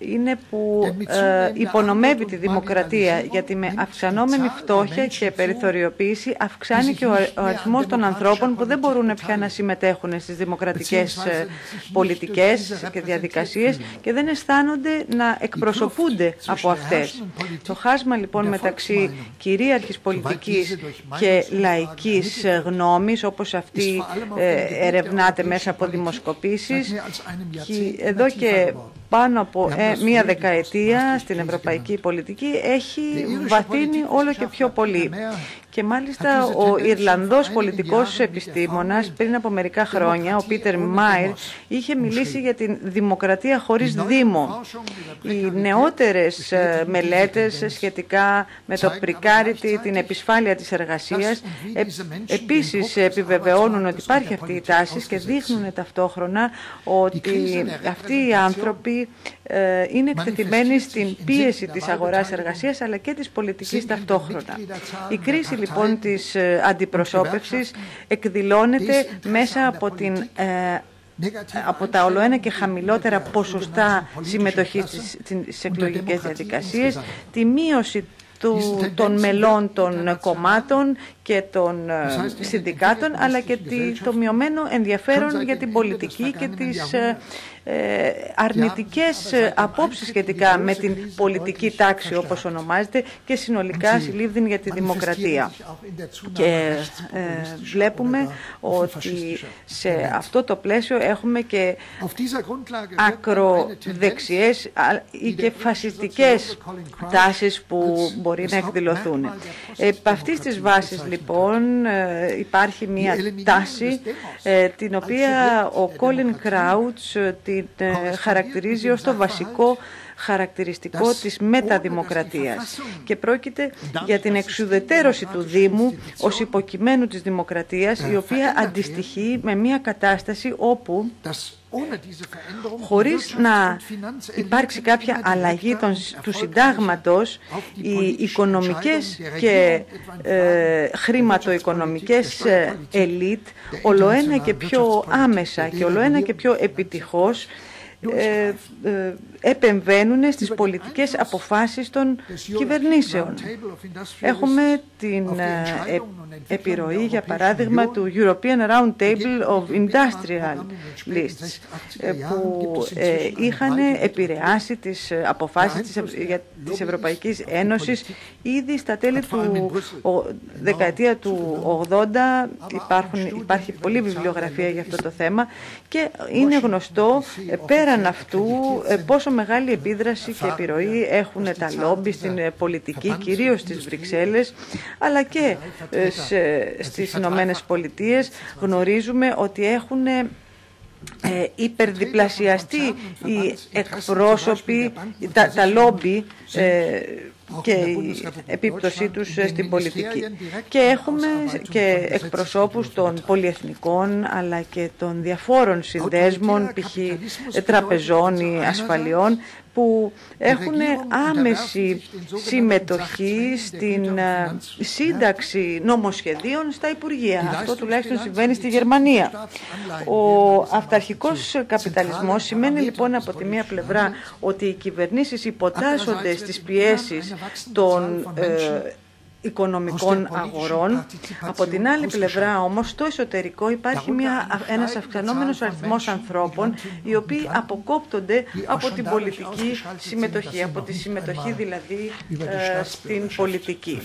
είναι που ε, υπονομεύει τη δημοκρατία, γιατί με αυξανόμενη φτώχεια και περιθωριοποίηση αυξάνει και ο, ο αριθμός των ανθρώπων που δεν μπορούν πια να συμμετέχουν στις δημοκρατικές ε, πολιτικές και διαδικασίες και δεν αισθάνονται να εκπροσωπούνται από αυτές. Το χάσμα λοιπόν μεταξύ κυρίαρχης πολιτικής και λαϊκής γνώμης, όπως αυτή ε, ερευνάται μέσα από δημοσκοπήσεις, εδώ και πάνω από ε, μία δεκαετία στην ευρωπαϊκή πολιτική έχει βαθύνει όλο και πιο πολύ. Και μάλιστα ο Ιρλανδός πολιτικός επιστήμονας πριν από μερικά χρόνια, ο Πίτερ Μάιρ, είχε μιλήσει για την δημοκρατία χωρίς Δήμο. Οι νεότερες μελέτες σχετικά με το precarity, την επισφάλεια της εργασίας, ε, επίσης επιβεβαιώνουν ότι υπάρχει αυτή η τάση και δείχνουν ταυτόχρονα ότι αυτοί οι άνθρωποι ε, είναι εκτεθειμένοι στην πίεση της αγοράς εργασίας αλλά και της πολιτικής ταυτόχρονα. Η κρίση λοιπόν της αντιπροσώπευσης εκδηλώνεται μέσα από, την, ε, από τα ολοένα και χαμηλότερα ποσοστά συμμετοχής στις, στις εκλογικές διαδικασίες, τη μείωση του, των μελών των κομμάτων και των ε, συνδικάτων, αλλά και τη, το μειωμένο ενδιαφέρον για την πολιτική και τις ε, ε, αρνητικές ε, απόψεις σχετικά με την πολιτική τάξη, όπως ονομάζεται, και συνολικά συλλήβδην για τη δημοκρατία. Και ε, βλέπουμε ότι σε αυτό το πλαίσιο έχουμε και ακροδεξιές ή και φασιστικές τάσεις που μπορεί να εκδηλωθούν. Επ' αυτής της βάσης λοιπόν υπάρχει μια τάση την οποία ο Κόλιν Κράουτς την χαρακτηρίζει ως το βασικό χαρακτηριστικό της μεταδημοκρατίας και πρόκειται για την εξουδετερώση του Δήμου ως υποκειμένου της δημοκρατίας, η οποία αντιστοιχεί με μια κατάσταση όπου χωρίς να υπάρξει κάποια αλλαγή των, του συντάγματος, οι οικονομικές και ε, χρηματοοικονομικές ε, ελίτ ολοένα και πιο άμεσα και ολοένα και πιο επιτυχώς Ε, ε, επεμβαίνουν στις πολιτικές αποφάσεις των κυβερνήσεων. Έχουμε την ε, επιρροή, για παράδειγμα, του European Round Table of Industrial Lists, ε, που ε, είχαν επηρεάσει τις αποφάσεις της, για, της Ευρωπαϊκής Ένωσης ήδη στα τέλη του ο, δεκαετία του ογδόντα. Υπάρχουν, υπάρχει πολλή βιβλιογραφία για αυτό το θέμα και είναι γνωστό ε, πέραν αυτού πόσο μεγάλη επίδραση και επιρροή έχουν τα λόμπι στην πολιτική, κυρίως στις Βρυξέλλες, αλλά και σε, στις Ηνωμένες Πολιτείες. Γνωρίζουμε ότι έχουν ε, υπερδιπλασιαστεί οι εκπρόσωποι, τα, τα λόμπι ε, και η επίπτωσή τους στην πολιτική. Και έχουμε και εκπροσώπους των πολυεθνικών αλλά και των διαφόρων συνδέσμων, π.χ. τραπεζών ή ασφαλιών, που έχουν άμεση συμμετοχή στην σύνταξη νομοσχεδίων στα Υπουργεία. Αυτό τουλάχιστον συμβαίνει στη Γερμανία. Ο αυταρχικός καπιταλισμός σημαίνει λοιπόν από τη μία πλευρά ότι οι κυβερνήσεις υποτάσσονται στις πιέσεις των ε, οικονομικών αγορών. Από την άλλη πλευρά όμως στο εσωτερικό υπάρχει μια, ένας αυξανόμενος αριθμός ανθρώπων οι οποίοι αποκόπτονται από την πολιτική συμμετοχή, από τη συμμετοχή δηλαδή ε, στην πολιτική.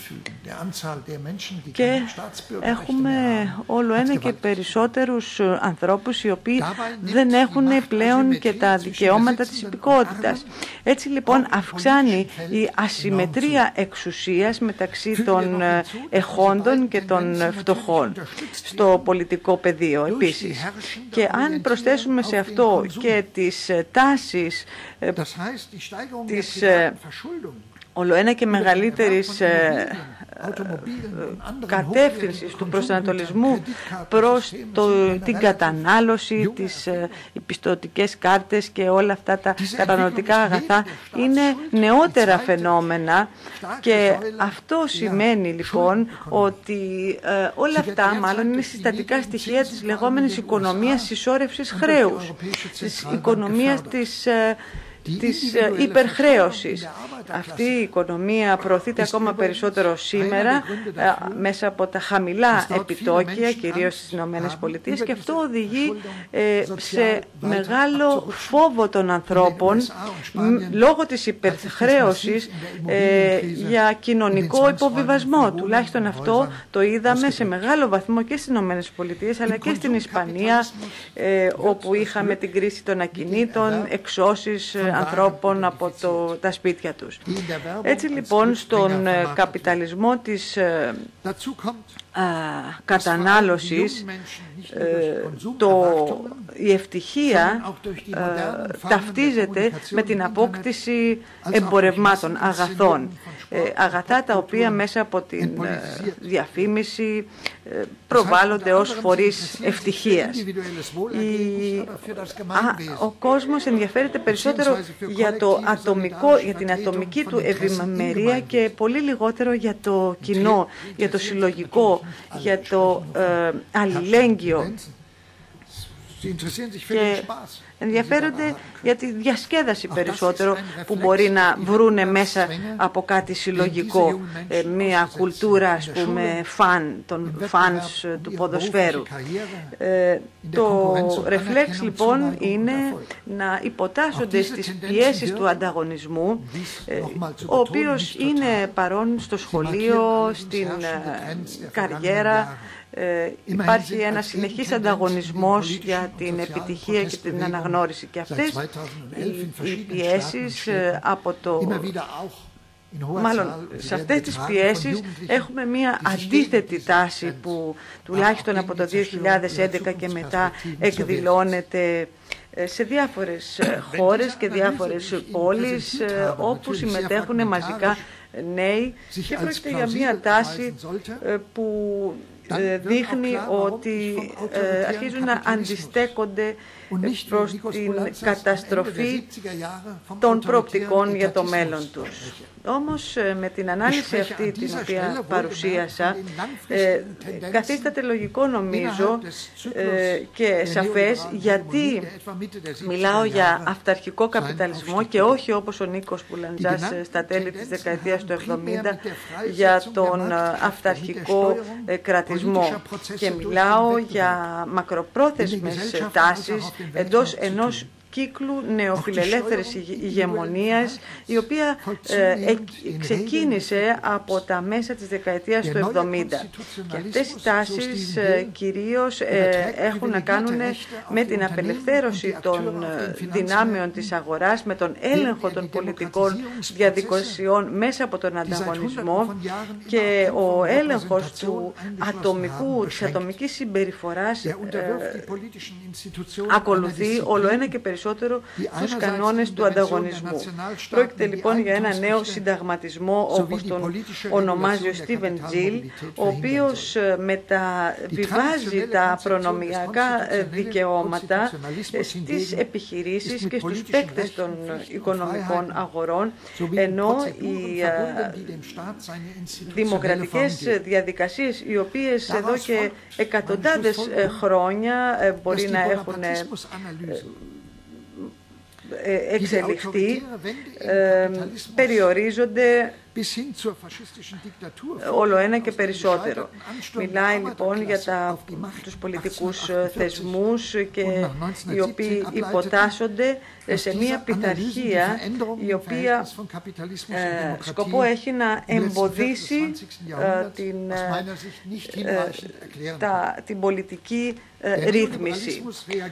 Και έχουμε όλο ένα και περισσότερους ανθρώπους οι οποίοι δεν έχουν πλέον και τα δικαιώματα της υπηκότητας. Έτσι λοιπόν αυξάνει η ασυμμετρία εξουσίας μεταξύ των εχόντων και των φτωχών στο πολιτικό πεδίο επίσης. Και αν προσθέσουμε σε αυτό και τις τάσεις της ολοένα και μεγαλύτερης κατεύθυνσης του προσανατολισμού προς το, την κατανάλωση, τις πιστωτικές κάρτες και όλα αυτά τα καταναλωτικά αγαθά είναι νεότερα φαινόμενα, και αυτό σημαίνει λοιπόν ότι ε, όλα αυτά μάλλον είναι συστατικά στοιχεία της λεγόμενης οικονομίας συσσόρευσης χρέους, της οικονομίας της ε, της υπερχρέωσης. Αυτή η οικονομία προωθείται ακόμα περισσότερο σήμερα μέσα από τα χαμηλά επιτόκια, κυρίως στις Ηνωμένες Πολιτείες, και αυτό οδηγεί σε μεγάλο φόβο των ανθρώπων λόγω της υπερχρέωσης για κοινωνικό υποβιβασμό. Τουλάχιστον αυτό το είδαμε σε μεγάλο βαθμό και στις Ηνωμένες Πολιτείες αλλά και στην Ισπανία, όπου είχαμε την κρίση των ακινήτων, εξώσεις ανθρώπων από το, τα σπίτια τους. Έτσι λοιπόν στον καπιταλισμό της α, κατανάλωσης το, η ευτυχία α, ταυτίζεται με την απόκτηση εμπορευμάτων, αγαθών. Ε, αγαθά τα οποία μέσα από την ε, διαφήμιση ε, προβάλλονται ως φορείς ευτυχίας. Η, α, ο κόσμος ενδιαφέρεται περισσότερο για, το ατομικό, για την ατομική του ευημερία και πολύ λιγότερο για το κοινό, για το συλλογικό, για το ε, αλληλέγγυο. Και ενδιαφέρονται για τη διασκέδαση περισσότερο που μπορεί να βρούνε μέσα από κάτι συλλογικό, μια κουλτούρα, ας πούμε, φαν, των φανς του ποδοσφαίρου. Το ρεφλέξ λοιπόν είναι να υποτάσσονται στις πιέσεις του ανταγωνισμού, ο οποίος είναι παρόν στο σχολείο, στην καριέρα. Ε, υπάρχει ένας συνεχής ανταγωνισμός για την επιτυχία και την αναγνώριση, και αυτές οι, οι πιέσεις ε, από το... Μάλλον σε αυτές τις πιέσεις έχουμε μία αντίθετη τάση που τουλάχιστον από το δύο χιλιάδες έντεκα και μετά εκδηλώνεται σε διάφορες χώρες και διάφορες πόλεις όπου συμμετέχουν μαζικά νέοι, και πρόκειται για μία τάση που δείχνει ότι ε, αρχίζουν να αντιστέκονται προς την καταστροφή των προοπτικών για το μέλλον τους. Όμως με την ανάλυση αυτή την οποία παρουσίασα, ε, καθίσταται λογικό νομίζω ε, και σαφές γιατί μιλάω για αυταρχικό καπιταλισμό και όχι όπως ο Νίκος Πουλαντζάς στα τέλη της δεκαετίας του εβδομήντα για τον αυταρχικό κρατισμό, και μιλάω για μακροπρόθεσμες τάσεις εντός ενός κύκλου νεοφιλελεύθερης ηγεμονίας, η οποία ε, ε, ξεκίνησε από τα μέσα της δεκαετίας του εβδομήντα. Και αυτές οι τάσεις ε, κυρίως ε, έχουν να κάνουν με την απελευθέρωση των δυνάμεων της αγοράς, με τον έλεγχο των πολιτικών διαδικασιών μέσα από τον ανταγωνισμό, και ο έλεγχος του ατομικού, της ατομικής συμπεριφοράς ε, ακολουθεί όλο ένα και περισσότερο τους κανόνες του ανταγωνισμού. Πρόκειται λοιπόν για ένα νέο συνταγματισμό, όπως τον ονομάζει ο Στίβεν Τζιλ, ο οποίος μεταβιβάζει τα προνομιακά δικαιώματα στις επιχειρήσεις και στους παίκτες των οικονομικών αγορών, ενώ οι δημοκρατικές διαδικασίες, οι οποίες εδώ και εκατοντάδες χρόνια μπορεί να έχουν εξελιχθεί, ε, περιορίζονται όλο ένα και περισσότερο. Μιλάει λοιπόν για τα, τους πολιτικούς θεσμούς, και οι οποίοι υποτάσσονται σε μια πειθαρχία η οποία ε, σκοπό έχει να εμποδίσει ε, την, ε, τα, την πολιτική ε, ρύθμιση.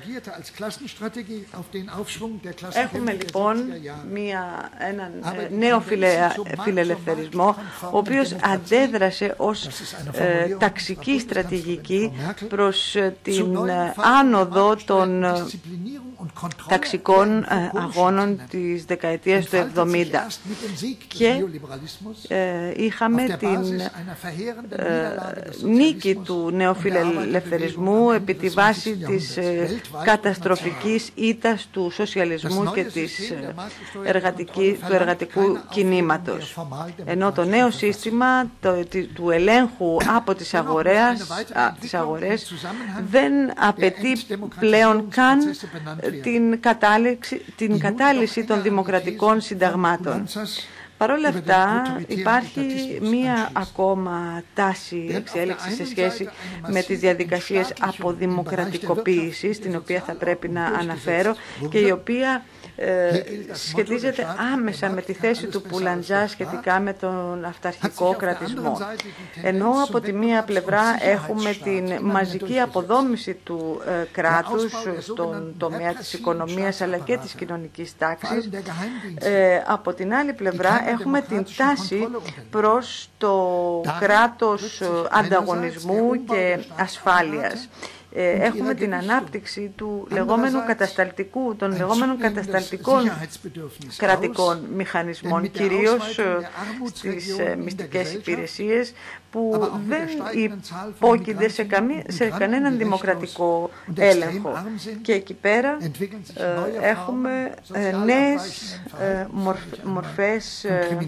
Έχουμε λοιπόν μια, έναν ε, νέο φιλε, φιλελευθερισμό, ο οποίος αντέδρασε ως ε, ταξική στρατηγική προς ε, την ε, άνοδο των ε, ταξικών ε, αγώνων της δεκαετίας του εβδομήντα, και ε, είχαμε την ε, νίκη του νεοφιλελευθερισμού επί τη βάση της ε, καταστροφικής ήττας του σοσιαλισμού και της, ε, εργατική, του εργατικού κινήματος. Ενώ το νέο σύστημα το, του ελέγχου από τις, αγορές, α, τις αγορές δεν απαιτεί πλέον καν την, την κατάλυση των δημοκρατικών συνταγμάτων. Παρ' όλα αυτά υπάρχει μία ακόμα τάση εξέλιξη σε σχέση με τις διαδικασίες αποδημοκρατικοποίησης, την οποία θα πρέπει να αναφέρω και η οποία ε, σχετίζεται άμεσα με τη θέση του Πουλαντζά σχετικά με τον αυταρχικό κρατισμό. Ενώ από τη μία πλευρά έχουμε την μαζική αποδόμηση του ε, κράτους στον τομέα της οικονομίας αλλά και της κοινωνικής τάξης, ε, από την άλλη πλευρά έχουμε την τάση προς το κράτος ανταγωνισμού και ασφάλειας. Έχουμε την ανάπτυξη του λεγόμενου κατασταλτικού, των λεγόμενων κατασταλτικών κρατικών μηχανισμών, κυρίως στις μυστικές υπηρεσίες, που δεν υπόκεινται σε, καμί, σε κανέναν δημοκρατικό έλεγχο. Και εκεί πέρα ε, έχουμε ε, νέες ε, μορφ, μορφές, ε,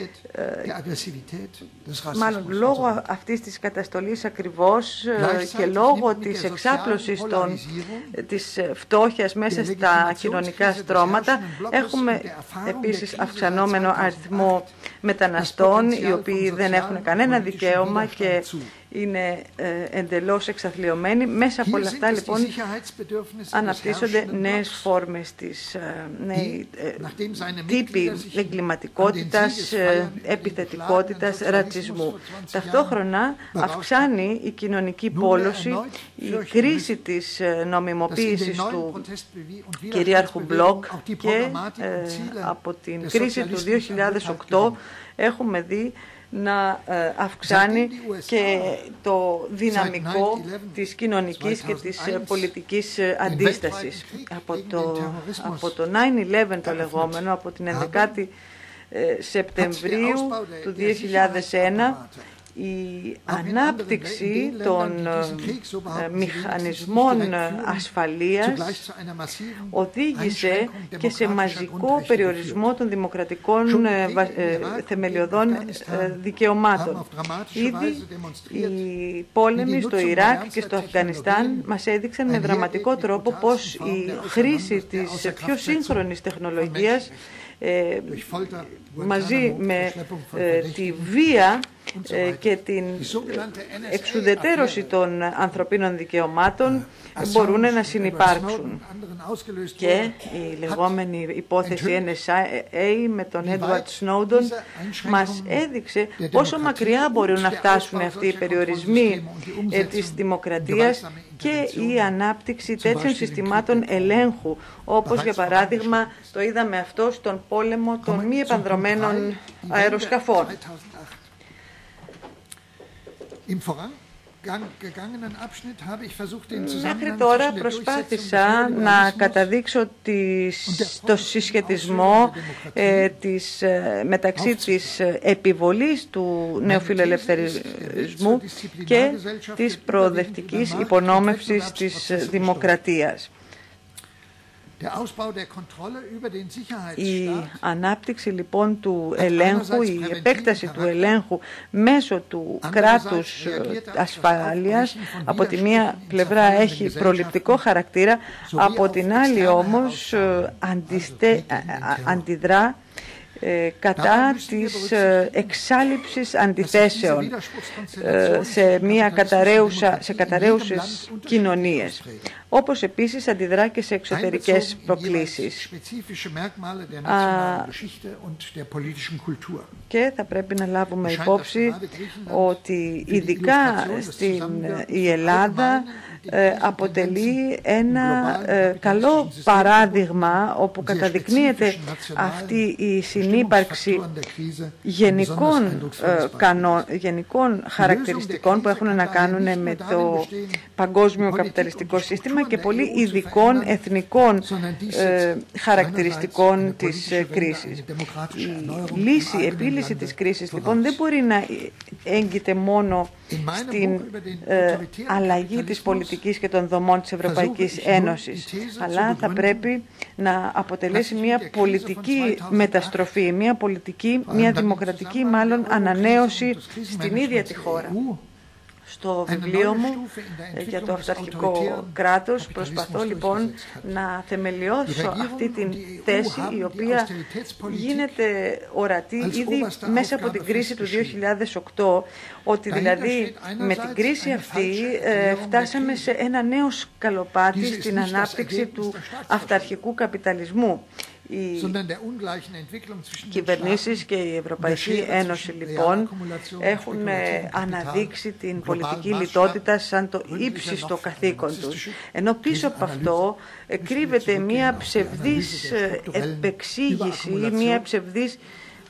ε, μάλλον λόγω αυτής της καταστολής ακριβώς ε, και λόγω της εξάπλωσης των, της φτώχειας μέσα στα κοινωνικά στρώματα, έχουμε επίσης αυξανόμενο αριθμό μεταναστών, οι οποίοι δεν έχουν κανένα δικαίωμα και είναι ε, εντελώς εξαθλιωμένοι. Μέσα από όλα αυτά, λοιπόν, αναπτύσσονται νέες φόρμες της ε, νέοι, ε, τύποι εγκληματικότητας, ε, επιθετικότητας, ρατσισμού. Ταυτόχρονα αυξάνει η κοινωνική πόλωση, η κρίση της νομιμοποίησης του κυρίαρχου μπλοκ και ε, από την κρίση του δύο χιλιάδες οκτώ έχουμε δει να αυξάνει και το δυναμικό της κοινωνικής και της πολιτικής αντίστασης. Από το, από το νάιν ηλέβεν το λεγόμενο, από την ενδεκάτη Σεπτεμβρίου του δύο χιλιάδες ένα, η ανάπτυξη των μηχανισμών ασφαλείας οδήγησε και σε μαζικό περιορισμό των δημοκρατικών θεμελιωδών δικαιωμάτων. Ήδη οι πόλεμοι στο Ιράκ και στο Αφγανιστάν μας έδειξαν με δραματικό τρόπο πως η χρήση της πιο σύγχρονης τεχνολογίας Ε, μαζί με ε, τη βία ε, και την εξουδετερώση των ανθρωπίνων δικαιωμάτων μπορούν να συνυπάρξουν. Και η λεγόμενη υπόθεση εν ες έι με τον Έντουαρντ Σνόουντον μας έδειξε πόσο μακριά μπορούν να φτάσουν αυτοί οι περιορισμοί ε, της δημοκρατίας και η ανάπτυξη τέτοιων συστημάτων ελέγχου, όπως για παράδειγμα το είδαμε αυτό στον πόλεμο των μη επανδρωμένων αεροσκαφών. Μέχρι τώρα προσπάθησα να καταδείξω τις, το συσχετισμό ε, της, ε, μεταξύ της επιβολής του νεοφιλελευθερισμού και της προοδευτικής υπονόμευσης της δημοκρατίας. Η ανάπτυξη λοιπόν του ελέγχου, η επέκταση του ελέγχου μέσω του κράτους ασφάλειας από τη μία πλευρά έχει προληπτικό χαρακτήρα, από την άλλη όμως αντιστε... αντιδρά Ε, κατά της ε, εξάλειψης αντιθέσεων ε, σε, μια καταραίουσα, σε καταραίουσες κοινωνίες, όπως επίσης αντιδρά και σε εξωτερικές προκλήσεις. Α, και θα πρέπει να λάβουμε υπόψη ότι ειδικά στην η Ελλάδα ε, αποτελεί ένα ε, καλό παράδειγμα όπου καταδεικνύεται αυτή η συνύπαρξη γενικών, ε, κανό, γενικών χαρακτηριστικών που έχουν να κάνουν με το παγκόσμιο καπιταλιστικό σύστημα και πολύ ειδικών εθνικών ε, χαρακτηριστικών της ε, κρίσης. Η λύση, επίλυση της κρίσης λοιπόν δεν μπορεί να έγκυται μόνο στην ε, αλλαγή της πολιτικής και των δομών της Ευρωπαϊκής Ένωσης, αλλά θα πρέπει να αποτελέσει μια πολιτική μεταστροφή, μια πολιτική, μια δημοκρατική μάλλον ανανέωση στην ίδια τη χώρα. Στο βιβλίο μου για το αυταρχικό κράτος προσπαθώ λοιπόν να θεμελιώσω αυτή την θέση, η οποία γίνεται ορατή ήδη μέσα από την κρίση του δύο χιλιάδες οκτώ, ότι δηλαδή με την κρίση αυτή ε, φτάσαμε σε ένα νέο σκαλοπάτι στην ανάπτυξη του αυταρχικού καπιταλισμού. Οι κυβερνήσεις και η Ευρωπαϊκή Ένωση λοιπόν έχουν αναδείξει την πολιτική λιτότητα σαν το ύψιστο καθήκον τους. Ενώ πίσω από αυτό κρύβεται μια ψευδής επεξήγηση, μια ψευδής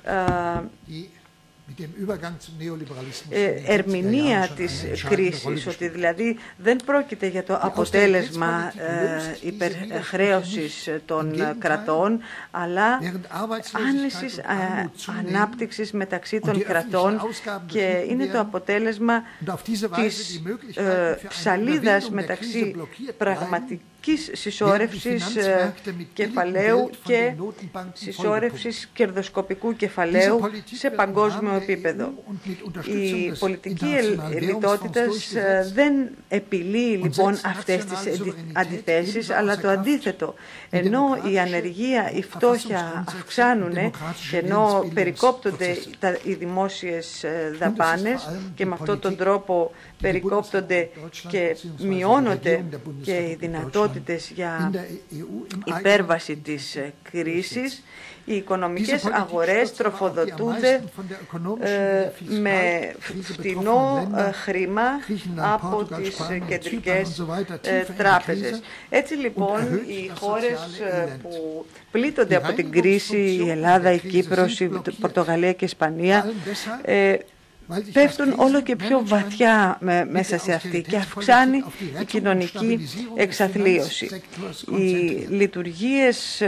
ερμηνεία της κρίσης, ότι δηλαδή δεν πρόκειται για το αποτέλεσμα ε, υπερχρέωσης των κρατών, αλλά άνεσης ε, ανάπτυξης μεταξύ των κρατών, και είναι το αποτέλεσμα της ε, ψαλίδας μεταξύ πραγματικής συσσόρευσης ε, κεφαλαίου και συσσόρευσης κερδοσκοπικού κεφαλαίου σε παγκόσμιο επίπεδο. Η πολιτική λιτότητα δεν επιλύει λοιπόν αυτές τις αντιθέσεις, αλλά το αντίθετο. Ενώ η ανεργία, η φτώχεια αυξάνουν και ενώ περικόπτονται οι δημόσιες δαπάνες και με αυτόν τον τρόπο περικόπτονται και μειώνονται και οι δυνατότητες για υπέρβαση της κρίσης, οι οικονομικές αγορές τροφοδοτούνται ε, με φτηνό ε, χρήμα από τις κεντρικές ε, τράπεζες. Έτσι λοιπόν οι χώρες ε, που πλήττονται από την κρίση, η Ελλάδα, η Κύπρος, η Πορτογαλία και η Ισπανία, ε, πέφτουν όλο και πιο βαθιά μέσα σε αυτή και αυξάνει η κοινωνική εξαθλίωση. Οι λειτουργίες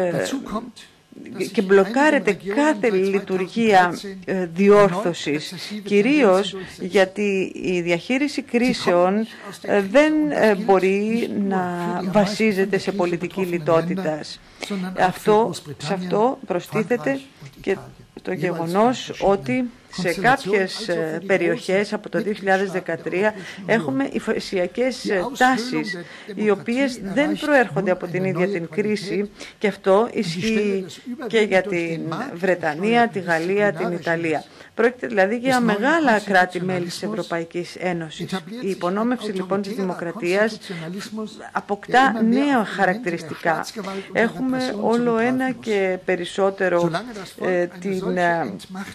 και μπλοκάρεται κάθε λειτουργία διόρθωσης, κυρίως γιατί η διαχείριση κρίσεων δεν μπορεί να βασίζεται σε πολιτική λιτότητας. Αυτό, σε αυτό προστίθεται και το γεγονός ότι σε κάποιες περιοχές από το δύο χιλιάδες δεκατρία έχουμε υφεσιακές τάσεις, οι οποίες δεν προέρχονται από την ίδια την κρίση, και αυτό ισχύει και για την Βρετανία, τη Γαλλία, την Ιταλία. Πρόκειται δηλαδή για μεγάλα κράτη-μέλη της Ευρωπαϊκής Ένωσης. Η υπονόμευση λοιπόν της δημοκρατίας αποκτά νέα χαρακτηριστικά. Έχουμε όλο ένα και περισσότερο ε, την ε,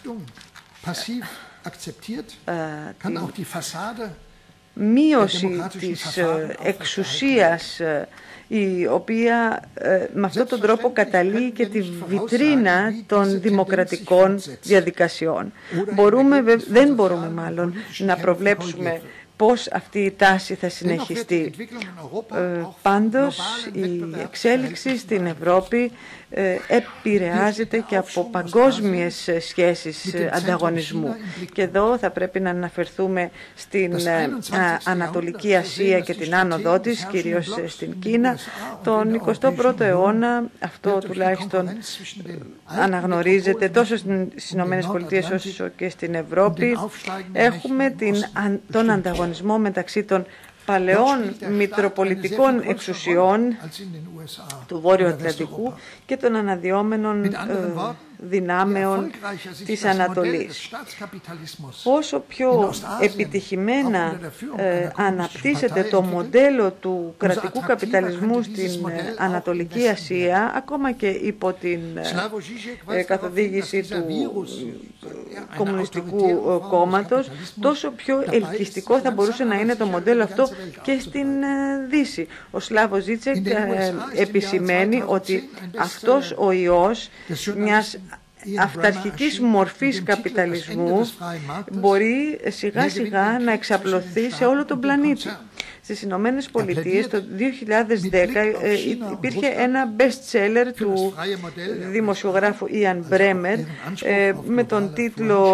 μείωση της εξουσίας, η οποία ε, με αυτόν τον τρόπο καταλύει και τη βιτρίνα των δημοκρατικών διαδικασιών. Μπορούμε, δεν μπορούμε μάλλον να προβλέψουμε πώς αυτή η τάση θα συνεχιστεί. Ε, πάντως, η εξέλιξη στην Ευρώπη ε, επηρεάζεται και από παγκόσμιες σχέσεις ανταγωνισμού. Και εδώ θα πρέπει να αναφερθούμε στην ε, Ανατολική Ασία και την άνοδό της, κυρίως στην Κίνα. Τον εικοστό πρώτο αιώνα, αυτό τουλάχιστον αναγνωρίζεται τόσο στις Ηνωμένες Πολιτείες όσο και στην Ευρώπη, έχουμε την, τον ανταγωνισμό μεταξύ των παλαιών μητροπολιτικών εξουσιών του Βόρειου Ατλαντικού και των αναδυόμενων ε, δυνάμεων της Ανατολής. Όσο πιο επιτυχημένα ε, αναπτύσσεται το μοντέλο του κρατικού καπιταλισμού στην ε, Ανατολική Ασία, ακόμα και υπό την ε, καθοδήγηση του Κομμουνιστικού Κόμματος, τόσο πιο ελκυστικό θα μπορούσε να είναι το μοντέλο αυτό και στην ε, Δύση. Ο Σλάβος Ζίτσεκ ε, επισημαίνει ότι αυτός ο ιός μιας αυταρχικής μορφής καπιταλισμού μπορεί σιγά σιγά να εξαπλωθεί σε όλο τον πλανήτη. Στις Ηνωμένες Πολιτείες το δύο χιλιάδες δέκα υπήρχε ένα best seller του δημοσιογράφου Ιαν Μπρέμερ με τον τίτλο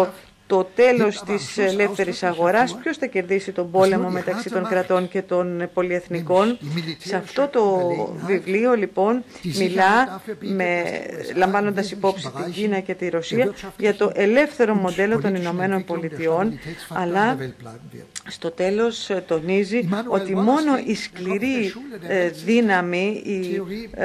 το τέλος της ελεύθερης αγοράς. Ποιος θα κερδίσει τον πόλεμο μεταξύ των κρατών και των πολυεθνικών? Σε αυτό το βιβλίο λοιπόν μιλά, με, λαμβάνοντας υπόψη την Κίνα και τη Ρωσία, για το ελεύθερο μοντέλο των Ηνωμένων Πολιτειών, αλλά στο τέλος τονίζει ότι μόνο η σκληρή δύναμη, η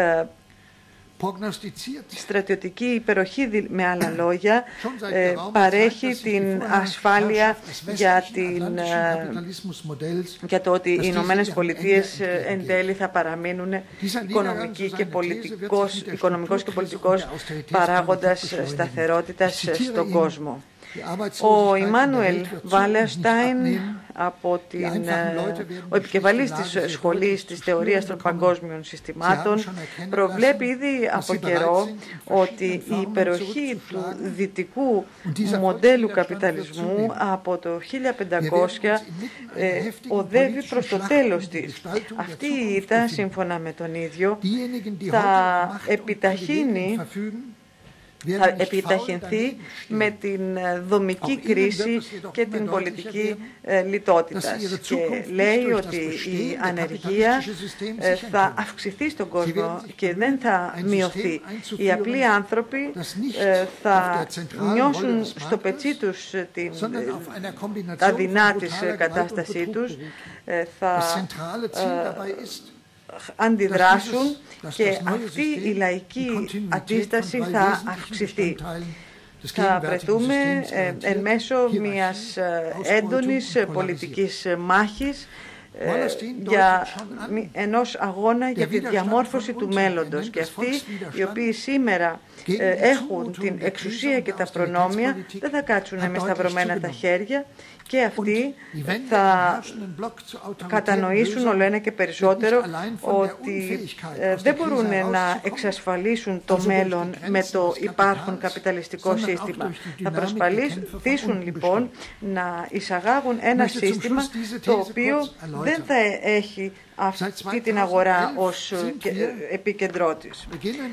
στρατιωτική υπεροχή, με άλλα λόγια, ε, παρέχει την ασφάλεια για, την, ε, για το ότι οι Ηνωμένες Πολιτείες ε, εν τέλει θα παραμείνουν οικονομική και πολιτικός, οικονομικός και πολιτικός παράγοντας σταθερότητας στον κόσμο. Ο Ιμάνουελ Βάλερστάιν, από την, ο επικεφαλής της Σχολής της Θεωρίας των Παγκόσμιων Συστημάτων, προβλέπει ήδη από καιρό ότι η υπεροχή του δυτικού μοντέλου καπιταλισμού από το χίλια πεντακόσια ε, οδεύει προς το τέλος της. Αυτή η ήττα, σύμφωνα με τον ίδιο, θα επιταχύνει θα επιταχυνθεί με την δομική κρίση και την πολιτική λιτότητα. Και λέει ότι η ανεργία θα αυξηθεί στον κόσμο και δεν θα μειωθεί. Οι απλοί άνθρωποι θα νιώσουν στο πετσί τους την αδυνά της κατάστασή τους, θα αντιδράσουν και αυτή η λαϊκή αντίσταση θα αυξηθεί. Θα βρεθούμε ε, εν μέσω μιας έντονης πολιτικής μάχης ε, για ενός αγώνα για τη διαμόρφωση του μέλλοντος, και αυτοί οι οποίοι σήμερα ε, έχουν την εξουσία και τα προνόμια δεν θα κάτσουν με σταυρωμένα τα χέρια, και αυτοί θα κατανοήσουν όλο ένα και περισσότερο ότι δεν μπορούν να εξασφαλίσουν το μέλλον με το υπάρχον καπιταλιστικό σύστημα. Θα προσπαθήσουν λοιπόν να εισαγάγουν ένα σύστημα το οποίο δεν θα έχει αυτή την αγορά ως επίκεντρό της.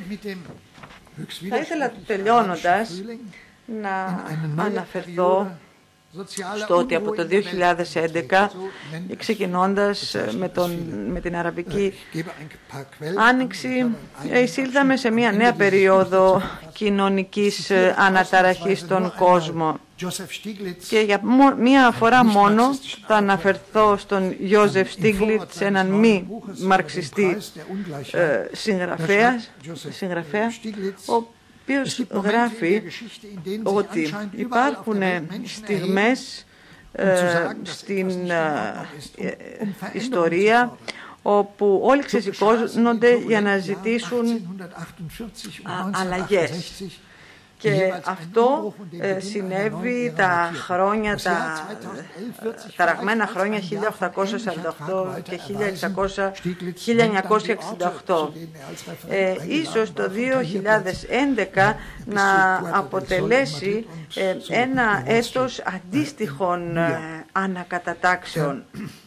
Θα ήθελα τελειώνοντας να αναφερθώ στο ότι από το δύο χιλιάδες έντεκα, ξεκινώντας με, τον, με την Αραβική Άνοιξη, εισήλθαμε σε μια νέα περίοδο κοινωνικής αναταραχής στον κόσμο. Και για μία φορά μόνο θα αναφερθώ στον Ιόζεφ Στίγλιτς, έναν μη μαρξιστή ε, συγγραφέα, συγγραφέα, ο ο οποίος γράφει ότι υπάρχουν στιγμές ε, στην ε, ιστορία όπου όλοι ξεσηκώνονται για να ζητήσουν α, αλλαγές. Και αυτό ε, συνέβη τα χρόνια, τα ταραγμένα χρόνια χίλια οκτακόσια σαράντα οκτώ και χίλια εννιακόσια εξήντα οκτώ. Ε, ίσως το δύο χιλιάδες έντεκα να αποτελέσει ε, ένα έτος αντίστοιχων ε, ανακατατάξεων.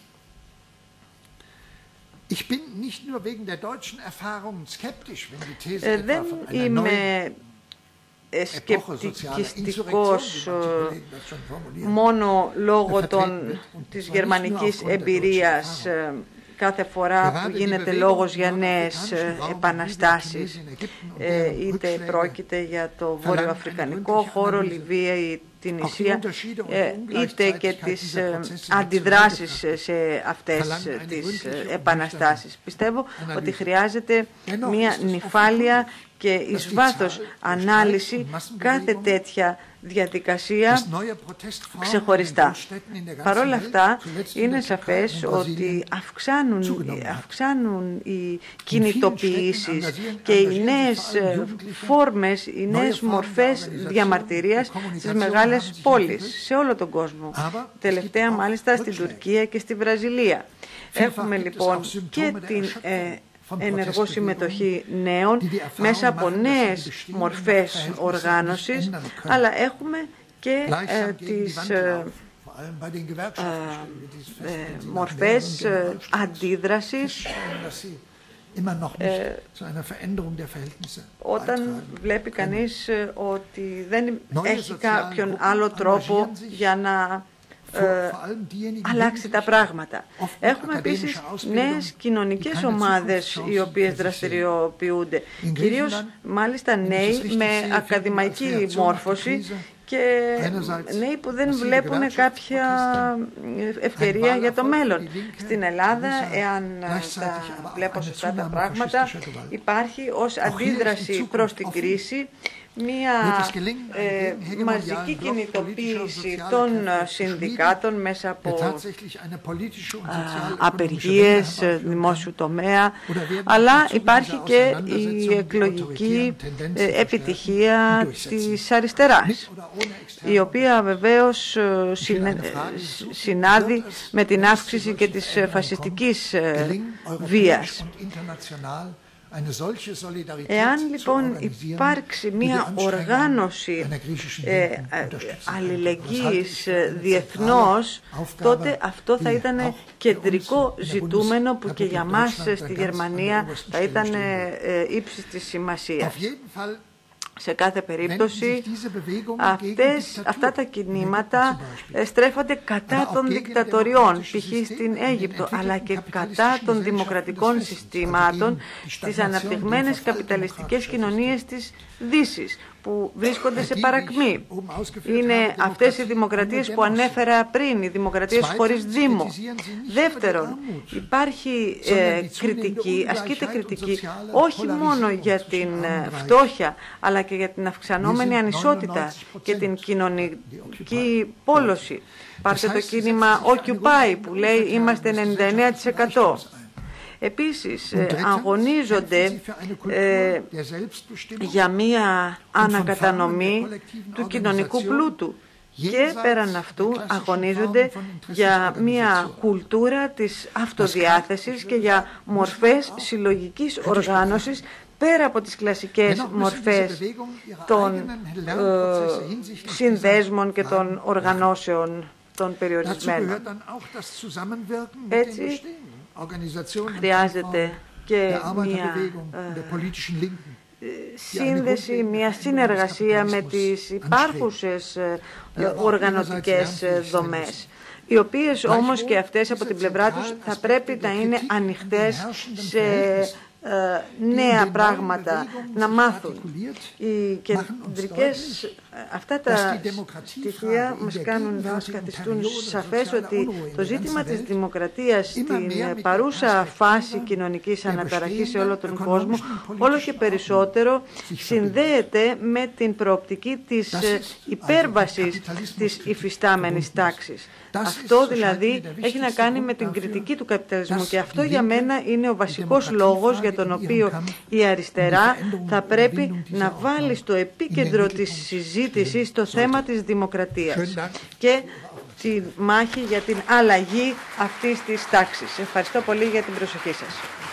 Ε, δεν είμαι σκεπτικιστικός μόνο λόγω των, της γερμανικής εμπειρίας κάθε φορά που γίνεται λόγος για νέες επαναστάσεις, είτε πρόκειται για το βορειοαφρικανικό χώρο, Λιβύα ή την Ισία, είτε και τις αντιδράσεις σε αυτές τις επαναστάσεις. Πιστεύω ότι χρειάζεται μια νυφάλια και εις βάθος ανάλυση κάθε τέτοια διαδικασία ξεχωριστά. Παρ' όλα αυτά, είναι σαφές ότι αυξάνουν, αυξάνουν οι κινητοποιήσεις και οι νέες φόρμες, οι νέες μορφές διαμαρτυρίας στις μεγάλες πόλεις, σε όλο τον κόσμο. Τελευταία μάλιστα στην Τουρκία και στη Βραζιλία. Έχουμε λοιπόν και την ε, ενεργό συμμετοχή νέων μέσα από νέες μορφές οργάνωσης, αλλά έχουμε και ε, τις ε, ε, ε, μορφές ε, αντίδρασης Ε, όταν βλέπει κανείς ότι δεν έχει κάποιον άλλο τρόπο για να ε, αλλάξει τα πράγματα. Έχουμε επίσης νέες κοινωνικές ομάδες οι οποίες δραστηριοποιούνται, κυρίως μάλιστα νέοι με ακαδημαϊκή μόρφωση και νέοι που δεν βλέπουν κάποια ευκαιρία για το μέλλον. Στην Ελλάδα, εάν τα βλέπω σωστά τα πράγματα, υπάρχει ως αντίδραση προς την κρίση μία ε, μαζική κινητοποίηση των συνδικάτων μέσα από α, απεργίες δημόσιου τομέα, αλλά υπάρχει και η εκλογική ε, επιτυχία της αριστεράς, η οποία βεβαίως συνάδει με την αύξηση και της φασιστικής βίας. Εάν λοιπόν υπάρξει μια οργάνωση ε, αλληλεγγύης διεθνώς, τότε αυτό θα ήταν κεντρικό ζητούμενο που και για μας στη Γερμανία θα ήταν ε, ύψης της σημασίας. Σε κάθε περίπτωση, αυτές, αυτά τα κινήματα στρέφονται κατά των δικτατοριών, π.χ. στην Αίγυπτο, αλλά και κατά των δημοκρατικών συστημάτων στις αναπτυγμένες καπιταλιστικές κοινωνίες της Δύσης, που βρίσκονται σε παρακμή. Είναι αυτές οι δημοκρατίες που ανέφερα πριν, οι δημοκρατίες χωρίς δήμο. Δεύτερον, υπάρχει ε, κριτική, ασκείται κριτική όχι μόνο για την φτώχεια, αλλά και για την αυξανόμενη ανισότητα και την κοινωνική πόλωση. Πάρτε το κίνημα Occupy που λέει είμαστε ενενήντα εννέα τοις εκατό. Επίσης, αγωνίζονται ε, για μία ανακατανομή του κοινωνικού πλούτου και πέραν αυτού αγωνίζονται για μία κουλτούρα της αυτοδιάθεσης και για μορφές συλλογικής οργάνωσης πέρα από τις κλασικές μορφές των ε, συνδέσμων και των οργανώσεων των περιορισμένων. Έτσι, χρειάζεται και μια ε, σύνδεση, μια συνεργασία με τις υπάρχουσες ε, οργανωτικές δομές, οι οποίες όμως και αυτές από την πλευρά τους θα πρέπει να είναι ανοιχτές σε νέα πράγματα, να μάθουν. Οι κεντρικές, αυτά τα στοιχεία μας κάνουν, μας καθιστούν σαφές ότι το ζήτημα της δημοκρατίας στην παρούσα φάση κοινωνικής αναταραχής σε όλο τον κόσμο όλο και περισσότερο συνδέεται με την προοπτική της υπέρβασης της υφιστάμενης τάξης. Αυτό δηλαδή έχει να κάνει με την κριτική του καπιταλισμού και αυτό για μένα είναι ο βασικός λόγος για τον οποίο η αριστερά θα πρέπει να βάλει στο επίκεντρο της συζήτησης το θέμα της δημοκρατίας και τη μάχη για την αλλαγή αυτής της τάξης. Ευχαριστώ πολύ για την προσοχή σας.